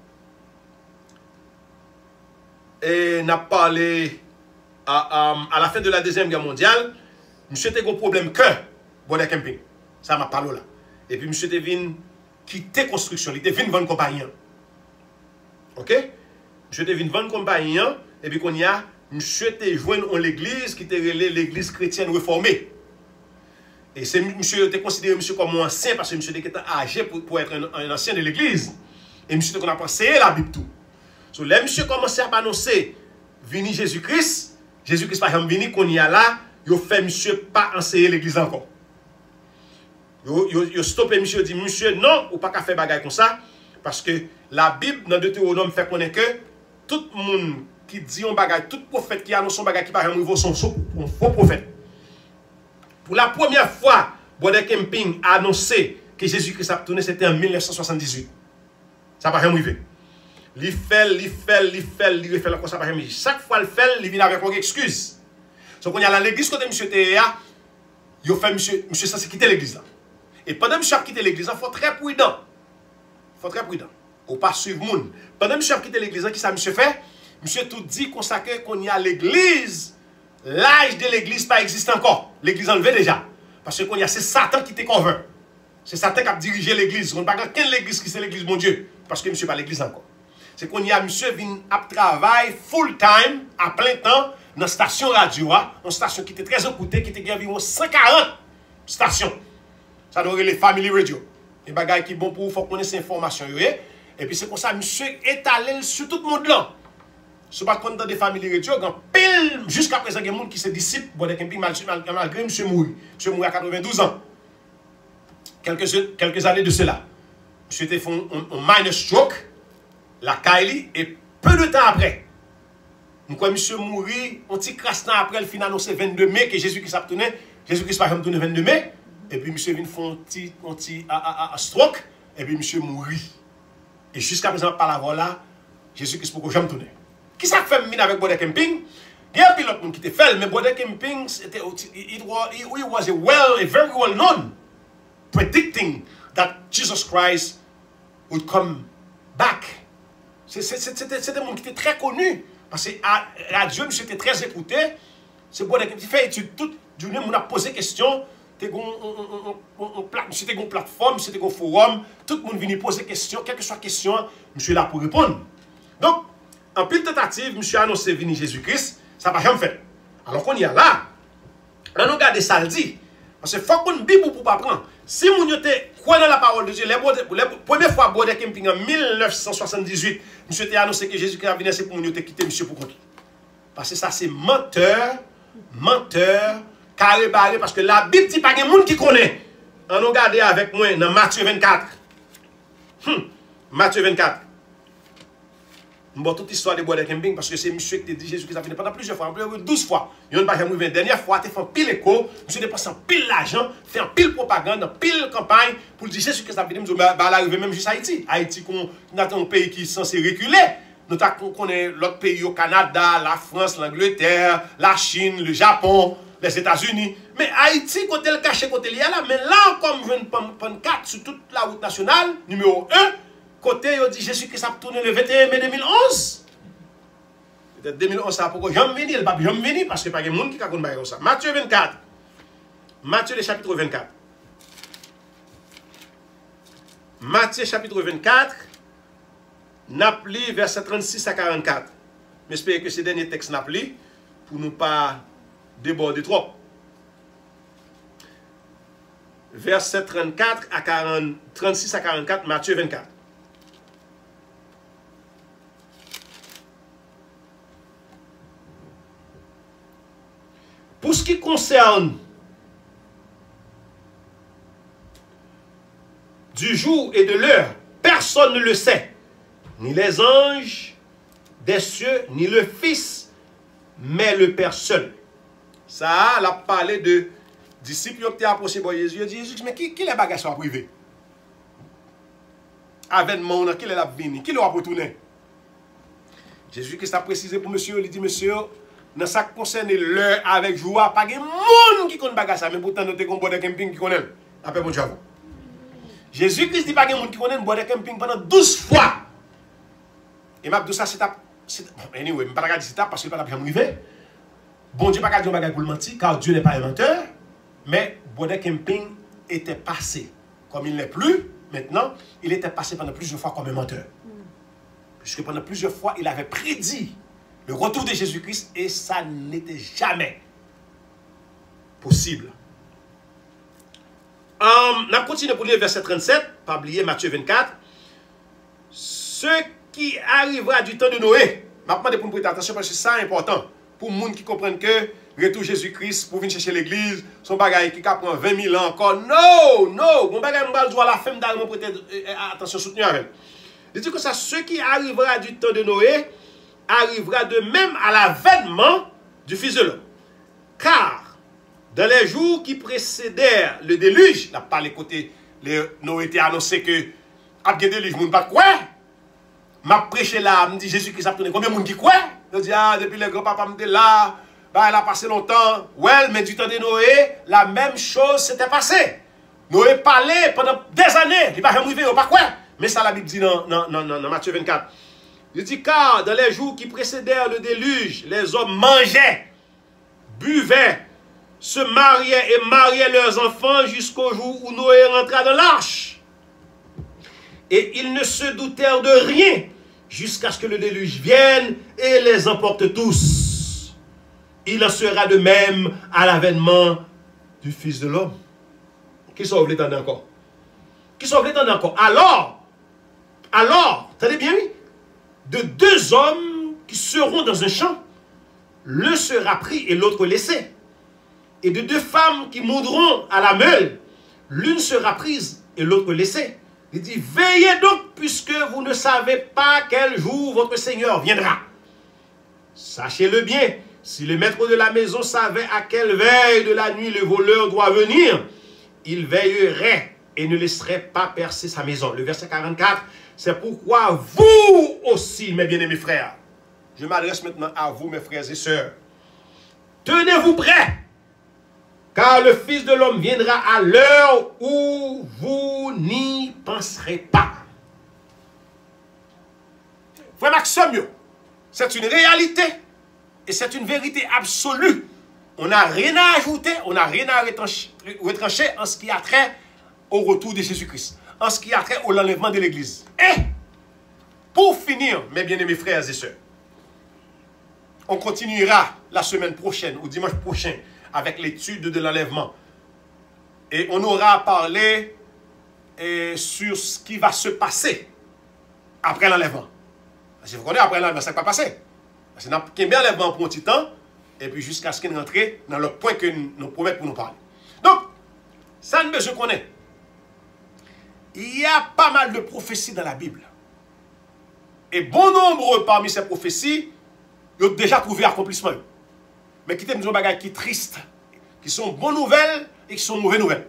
et n'a parlé à, à, à la fin de la Deuxième Guerre mondiale, monsieur était un problème cœur, Bode Camping. Ça m'a parlé là. Et puis monsieur était venu quitter construction. Il était venu vendre compagnie. OK? Monsieur était venu vendre compagnie. Et puis qu'on y a, monsieur était joint en l'église qui était l'église chrétienne réformée. Et c'est monsieur était considéré monsieur comme un ancien parce que monsieur était âgé pour, pour être un, un ancien de l'église. Et monsieur était qu'on a enseigné la Bible tout. So, là, monsieur commençait à annoncer vini Jésus-Christ. Jésus-Christ par exemple vini qu'on y a là, il fait monsieur pas enseigner l'église encore. Il stoppé monsieur dit monsieur non, ou pas qu'à faire bagaille comme ça parce que la Bible dans Deutéronome fait connaître que tout le monde qui dit un bagaille, tout prophète qui annonce un bagaille qui par exemple sont un faux prophète. Pour la première fois, Bode Camping a annoncé que Jésus-Christ a tourné, c'était en mille neuf cent soixante-dix-huit. Ça n'a pas arrivé. Il fait, il fait, il fait, il fait, ça n'a pas arrivé. Chaque fois qu'il fait, il vient avec une excuse. Donc, on y a dans l'église côté M. Théa, il fait monsieur, monsieur censé quitter l'église là. Et pendant que monsieur a quitté l'église, il faut être très prudent. Il faut être très prudent. Ou pas suivre le monde. Pendant que monsieur a quitté l'église, qui ça monsieur fait? Monsieur tout dit consacré qu'on y a l'église. L'âge de l'église pas existe encore. L'église enlevée déjà. Parce que c'est Satan qui te convainc. C'est Satan qui a dirigé l'église. On ne parle pas quelle église qui c'est l'église, mon Dieu. Parce que monsieur pas l'église encore. C'est qu'on y a monsieur vient à travail full time, à plein temps, dans la station radio. Une station qui était très écoutée, qui était environ cent quarante stations. Ça doit être les Family Radio. Les bagages qui sont bons pour vous, il faut connaître ces informations. Et puis c'est comme ça, monsieur est allé sur tout le monde là. Si vous ne pouvez pas des familles radio, pile jusqu'à présent, il y a des gens qui se disciples, Bode Camping, malgré M. Mouri. M. Mouri a quatre-vingt-douze ans. Quelques, quelques années de cela. M. était fait un, un minor stroke, la Kylie, et peu de temps après, nous croyons M. Mouri, on petit crasse après, il finit annoncé vingt-deux mai, que Jésus-Christ a tourné, Jésus-Christ par exemple tourné vingt-deux mai, et puis M. vient faire un petit, un petit a, a, a, stroke, et puis M. Mouri. Et jusqu'à présent, par la voie là, Jésus-Christ pour que jamais tourner. Qui ça fait mine avec Bode Camping? Il y a un pilote qui était fait, mais Bode Camping, it was, it was a well, a very well known, predicting that Jesus Christ would come back. C'était un monde qui était très connu. Parce que à radio, monsieur était très écouté. C'est Bode Camping. Il fait étude toute journée, on a posé question. C'était une plateforme, c'était un forum. Tout le monde vient poser question. Quelle que soit la question, monsieur est là pour répondre. Donc, en pile tentative, monsieur a annoncé venir Jésus-Christ, ça n'a pas jamais fait. Alors qu'on y a là, là nous regardons ça le dit. Parce que faut qu'on Bible pour pas prendre. Si vous avez croit dans la parole de Dieu, la première fois Border Camping en mille neuf cent soixante-dix-huit, monsieur a annoncé que Jésus-Christ a venu, c'est pour nous quitter monsieur pour compte. Parce que ça c'est menteur, menteur, carré barré, parce que la Bible dit pas qu'il y a monde qui connaît. On a regardé avec moi dans Matthieu vingt-quatre. Hum, Matthieu vingt-quatre. Bon, toute l'histoire de Border Camping, parce que c'est monsieur qui te dit Jésus-Christ a venu pendant plusieurs fois, douze fois. Il y a une page la dernière fois, tu as fait un pile écho, monsieur dépense un pile l'argent, fait un pile propagande, un pile campagne, pour dire Jésus-Christ a venu, bah, bah, l'arrivée même jusqu'à Haïti. Haïti, qu'on a un pays qui est censé reculer. Nous connaissons l'autre pays au Canada, la France, l'Angleterre, la Chine, le Japon, les États-Unis. Mais Haïti, côté le caché, côté lié là, mais là, comme je viens de prendre quatre sur toute la route nationale, numéro un, côté, il dit Jésus-Christ a tourné le vingt et un mai deux mille onze. Peut-être deux mille onze, ça a pourquoi j'aime venir, il va bien venir parce que pas de monde qui a connu ça. Matthieu vingt-quatre. Matthieu, le chapitre vingt-quatre. Matthieu, chapitre vingt-quatre. Napli, verset trente-six à quarante-quatre. J'espère que ces derniers textes Napli, pour ne pas déborder trop. Verset trente-quatre à quarante, trente-six à quarante-quatre, Matthieu vingt-quatre. Pour ce qui concerne du jour et de l'heure, personne ne le sait, ni les anges des cieux, ni le Fils, mais le Père seul. Ça, elle a parlé de disciples qui ont approché de Jésus. Il a dit, Jésus, mais qui, qui est les bagages sont privés? Avec mon qui est la vini? Qui l'a retourné? Jésus qui a précisé pour monsieur, il dit, monsieur, dans ça qui concerne l'heure avec joie, pas de monde qui connaît bagage ça, mais pourtant nous avons Border Camping qui connaît. Après bon Dieu. Jésus-Christ dit pas de monde qui connaît Border Camping pendant douze fois. Et m'a dit ça c'est ta anyway, je ne vais pas regarder c'est parce que pas la arrivé. Bon Dieu pas dire bagage pour le mentir car Dieu n'est pas inventeur, mais Border Camping était passé comme il n'est plus maintenant, il était passé pendant plusieurs fois comme un menteur. Puisque pendant plusieurs fois, il avait prédit le retour de Jésus-Christ et ça n'était jamais possible. Um, on continue pour lire verset trente-sept, pas oublier Matthieu vingt-quatre. Ce qui arrivera du temps de Noé, maintenant pour nous prêter attention parce que c'est important pour les gens qui comprennent que le retour de Jésus-Christ pour venir chercher l'église, son bagage qui prend vingt mille ans encore. Non, non, mon bagage va jouer la femme d'aller prêter attention soutenue avec. Il dit que ça, ce qui arrivera du temps de Noé, arrivera de même à l'avènement du Fils de l'homme. Car, dans les jours qui précédèrent le déluge, là, par les côtés, les Noé était annoncé que, après le déluge, je ne sais pas quoi. M'a prêché là, me dit Jésus-Christ a tourné. Combien de monde qui croit? Je dis, ah, depuis le grand-papa me dit là, bah, il a passé longtemps. Ouais, mais du temps de Noé, la même chose s'était passée. Noé parlait pendant des années. Il ne va jamais arriver, il pas quoi. Mais ça, la Bible dit dans, dans, dans, dans Matthieu vingt-quatre. Il dit, car dans les jours qui précédèrent le déluge, les hommes mangeaient, buvaient, se mariaient et mariaient leurs enfants jusqu'au jour où Noé rentra dans l'arche. Et ils ne se doutèrent de rien jusqu'à ce que le déluge vienne et les emporte tous. Il en sera de même à l'avènement du Fils de l'homme. Qui sauve l'étendard encore? Qui sauve l'étendard encore? Alors, alors, attendez bien, oui, de deux hommes qui seront dans un champ, l'un sera pris et l'autre laissé. Et de deux femmes qui moudront à la meule, l'une sera prise et l'autre laissée. Il dit, veillez donc, puisque vous ne savez pas quel jour votre Seigneur viendra. Sachez-le bien, si le maître de la maison savait à quelle veille de la nuit le voleur doit venir, il veillerait et ne laisserait pas percer sa maison. Le verset quarante-quatre, c'est pourquoi vous aussi, mes bien-aimés frères, je m'adresse maintenant à vous, mes frères et sœurs, tenez-vous prêts, car le Fils de l'homme viendra à l'heure où vous n'y penserez pas. Frère Maxime, c'est une réalité et c'est une vérité absolue. On n'a rien à ajouter, on n'a rien à retrancher en ce qui a trait au retour de Jésus-Christ, en ce qui a trait au enlèvement de l'Église. Et, pour finir, mes bien-aimés frères et sœurs, on continuera la semaine prochaine, ou dimanche prochain, avec l'étude de l'enlèvement. Et on aura parlé et, sur ce qui va se passer après l'enlèvement. Parce que vous connaissez, après l'enlèvement, ça ne va pas passer. Parce qu'il y a bien l'enlèvement pour un petit temps, et puis jusqu'à ce qu'il rentre dans le point que nous, nous promettons pour nous parler. Donc, ça ne besoin qu'on ait. Il y a pas mal de prophéties dans la Bible. Et bon nombre parmi ces prophéties, ils ont déjà trouvé accomplissement. Mais qui nous ont des bagages qui sont tristes, qui sont bonnes nouvelles et qui sont mauvaises nouvelles.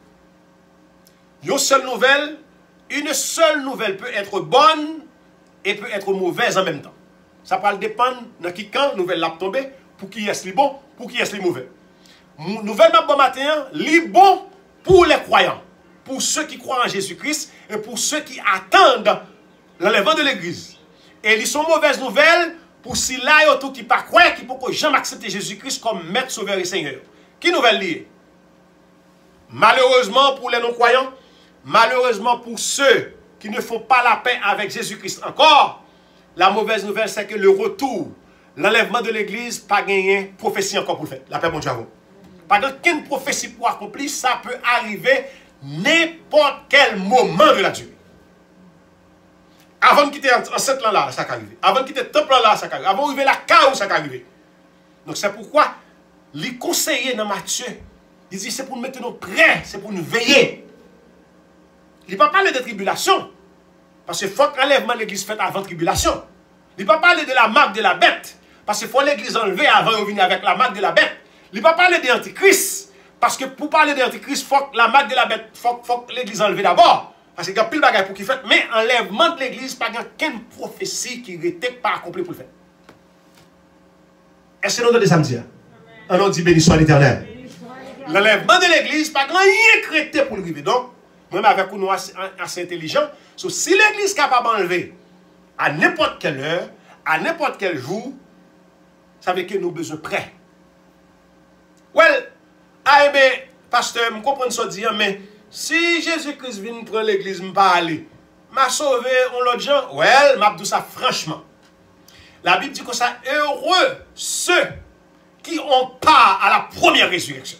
Une seule nouvelle, une seule nouvelle peut être bonne et peut être mauvaise en même temps. Ça peut dépendre de qui quand nouvelle l'a tombé, pour qui est-ce bon, pour qui est-ce mauvais. Nouvelle bon matin, li bon pour les croyants, pour ceux qui croient en Jésus-Christ et pour ceux qui attendent l'enlèvement de l'Église. Et ils sont mauvaises nouvelles pour ceux là et tout qui pas croire, qui ne peuvent jamais accepter Jésus-Christ comme maître, sauveur et Seigneur. Qui nouvelle liée? Malheureusement pour les non-croyants, malheureusement pour ceux qui ne font pas la paix avec Jésus-Christ encore, la mauvaise nouvelle c'est que le retour, l'enlèvement de l'Église, pas gagné prophétie encore pour le faire. La paix, bon Dieu. Par contre, qu'une prophétie pour accomplir, ça peut arriver n'importe quel moment de la durée. Avant de quitter enceinte là, ça peut arriver. Avant de quitter le temple là, ça peut arriver. Avant d'arriver la chaos, ça peut arriver. Donc c'est pourquoi les conseillers dans Matthieu, ils disent c'est pour nous mettre nous prêts, c'est pour nous veiller. Il ne va pas parler de tribulation. Parce qu'il faut que l'enlèvement de l'Église faite avant tribulation. Il ne va pas parler de la marque de la bête. Parce qu'il faut l'Église enlever avant de venir avec la marque de la bête. Il ne va pas parler de l'Antichrist. Parce que pour parler de l'Antichrist, il faut que la marque de la bête, il faut, faut que l'Église enlève d'abord. Parce qu'il y a plus de bagages pour qu'il fasse. Mais enlèvement de l'Église, pas qu'une prophétie qui n'était pas accomplie pour le faire. Est-ce que nous avons des samedis? On a dit béni soit l'Éternel. L'enlèvement de l'Église, pas grand rien créé pour le vivre. Donc, même avec nous assez, assez intelligents, so, si l'Église est capable d'enlever à n'importe quelle heure, à n'importe quel jour, ça veut dire que nous avons besoin prêts. Well, ah, mais, pasteur, je comprends ce que dit, mais si Jésus-Christ vient prendre l'Église, je ne vais pas aller. M'a sauvé, on l'autre gens. Well, m'a dit ça franchement. La Bible dit que ça heureux ceux qui ont part à la première résurrection.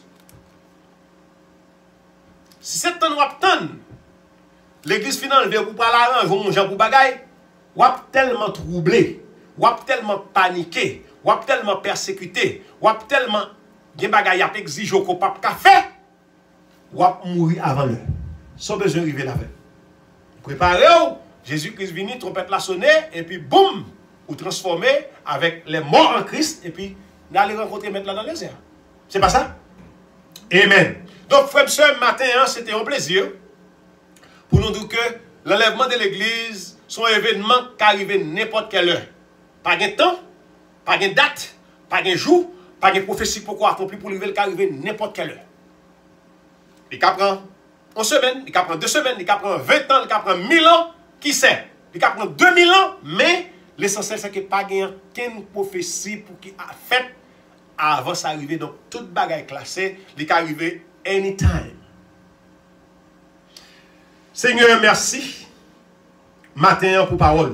Si c'est un waptan, l'Église finale veut pas la rendre, vous manger pour bagaille, wap tellement troublé, wap tellement paniqué, wap tellement persécuté, wap tellement gen bagaille a exige au pape café, wap mourir avant l'heure. Sans besoin d'arriver la veille. Préparez-vous, Jésus-Christ vient, trompette la sonner, et puis boum, vous transformez avec les morts en Christ, et puis vous allez rencontrer maintenant dans les airs. C'est pas ça? Amen. Donc, frère, ce matin, hein, c'était un plaisir pour nous dire que l'enlèvement de l'Église, sont un événement qui arrive n'importe quelle heure. Pas de temps, pas de date, pas de jour, pas de prophétie pourquoi accompli pour l'arrivée qui arrive n'importe quelle heure. Il prend une semaine, il prend deux semaines, il prend vingt ans, il prend mille ans, qui sait? Il prend deux mille ans, mais l'essentiel c'est que pas de prophétie pour qui a fait avant ça arriver. Donc, toute bagaille classée, il est arrivé anytime. Seigneur, merci. Matin pour parole.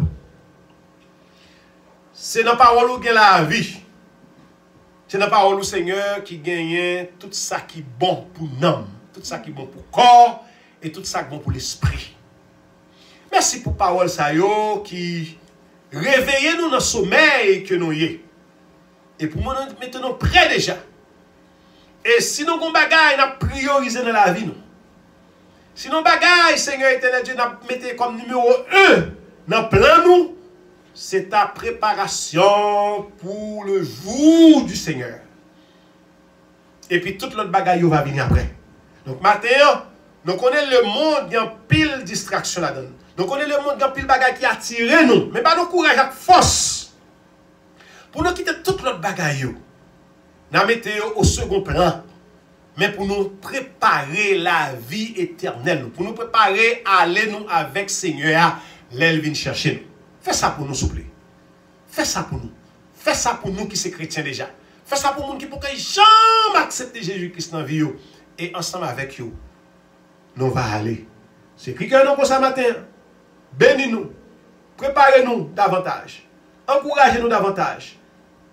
C'est dans la parole où il y a la vie. C'est dans la parole où Seigneur qui gagne tout ça qui est bon pour l'âme, tout ça qui est bon pour le corps et tout ça qui est bon pour l'esprit. Merci pour parole ça yo qui réveille nous dans le sommeil que nous y. Et pour moi, nous mettons prêts déjà. Et si nous avons des bagages, nous priorisons dans la vie. Nous. Si nous avons des bagages, Seigneur éternel Dieu, nous mettons comme numéro un dans le plan, nous, c'est ta préparation pour le jour du Seigneur. Et puis tout l'autre bagaille va venir après. Donc maintenant, nous connaissons le monde, il y a pile distraction là-dedans. Nous connaissons le monde, il y a pile bagaille qui attire nous. Mais pas nous courage avec force. Pour nous quitter tout l'autre bagaille. Nous mettons au second plan. Mais pour nous préparer la vie éternelle. Pour nous préparer à aller nous avec Seigneur. L'elle vient chercher nous. Fais ça pour nous, s'il vous plaît. Fais ça pour nous. Fais ça pour nous qui sommes chrétiens déjà. Fais ça pour nous qui ne pouvons jamais accepter Jésus-Christ dans la vie. Et ensemble avec vous, nous allons aller. C'est écrit que nous pour ce matin. Bénis-nous. Préparez-nous davantage. Encouragez-nous davantage.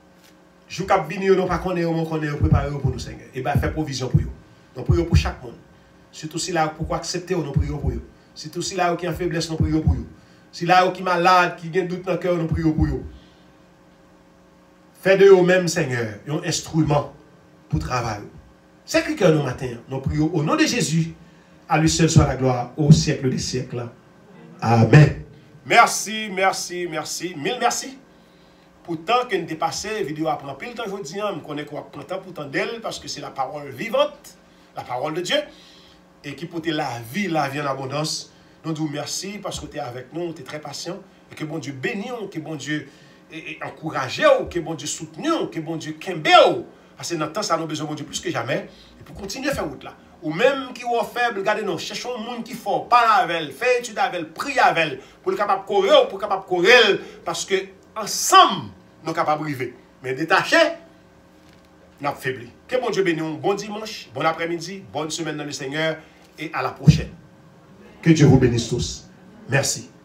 Je ne sais pas si nous ne connaissons pas, préparez-vous pour nous, Seigneur. Et bien, faites provision pour vous. Donc, pour vous, pour chaque monde. Surtout si là, pourquoi accepter nous prions pour eux. Surtout si là, qui a faiblesse, nous prions pour eux. Si là, qui est malade, qui a doute dans le cœur, nous prions pour eux. Fais de eux-mêmes, Seigneur, un instrument pour travailler. C'est que nous matin, nous prions au nom de Jésus. À lui seul soit la gloire au siècle des siècles. Amen. Merci, merci, merci. Mille merci. Pourtant que nous dépassons, la vidéo apprend pile temps aujourd'hui, je connais qu'on prend temps pour temps d'elle parce que c'est la parole vivante, la parole de Dieu, et qui peut la vie, la vie en abondance. Nous disons merci parce que tu es avec nous, tu es très patient, et que bon Dieu bénisse, que bon Dieu encourage, que bon Dieu soutient, que bon Dieu kembe. Parce que dans le temps, ça nous a besoin de Dieu plus que jamais, et pour continuer à faire route là. Ou même qui est faible, regardez nous, cherchons un monde qui fort, parle avec elle, fait étude avec elle, prie avec elle, pour être capable de courir, pour être capable de courir, parce que ensemble, nous sommes capables de arriver. Mais détachés, nous avons faibli. Que bon Dieu bénisse, bon dimanche, bon après-midi, bonne semaine dans le Seigneur, et à la prochaine. Que Dieu vous bénisse tous. Merci.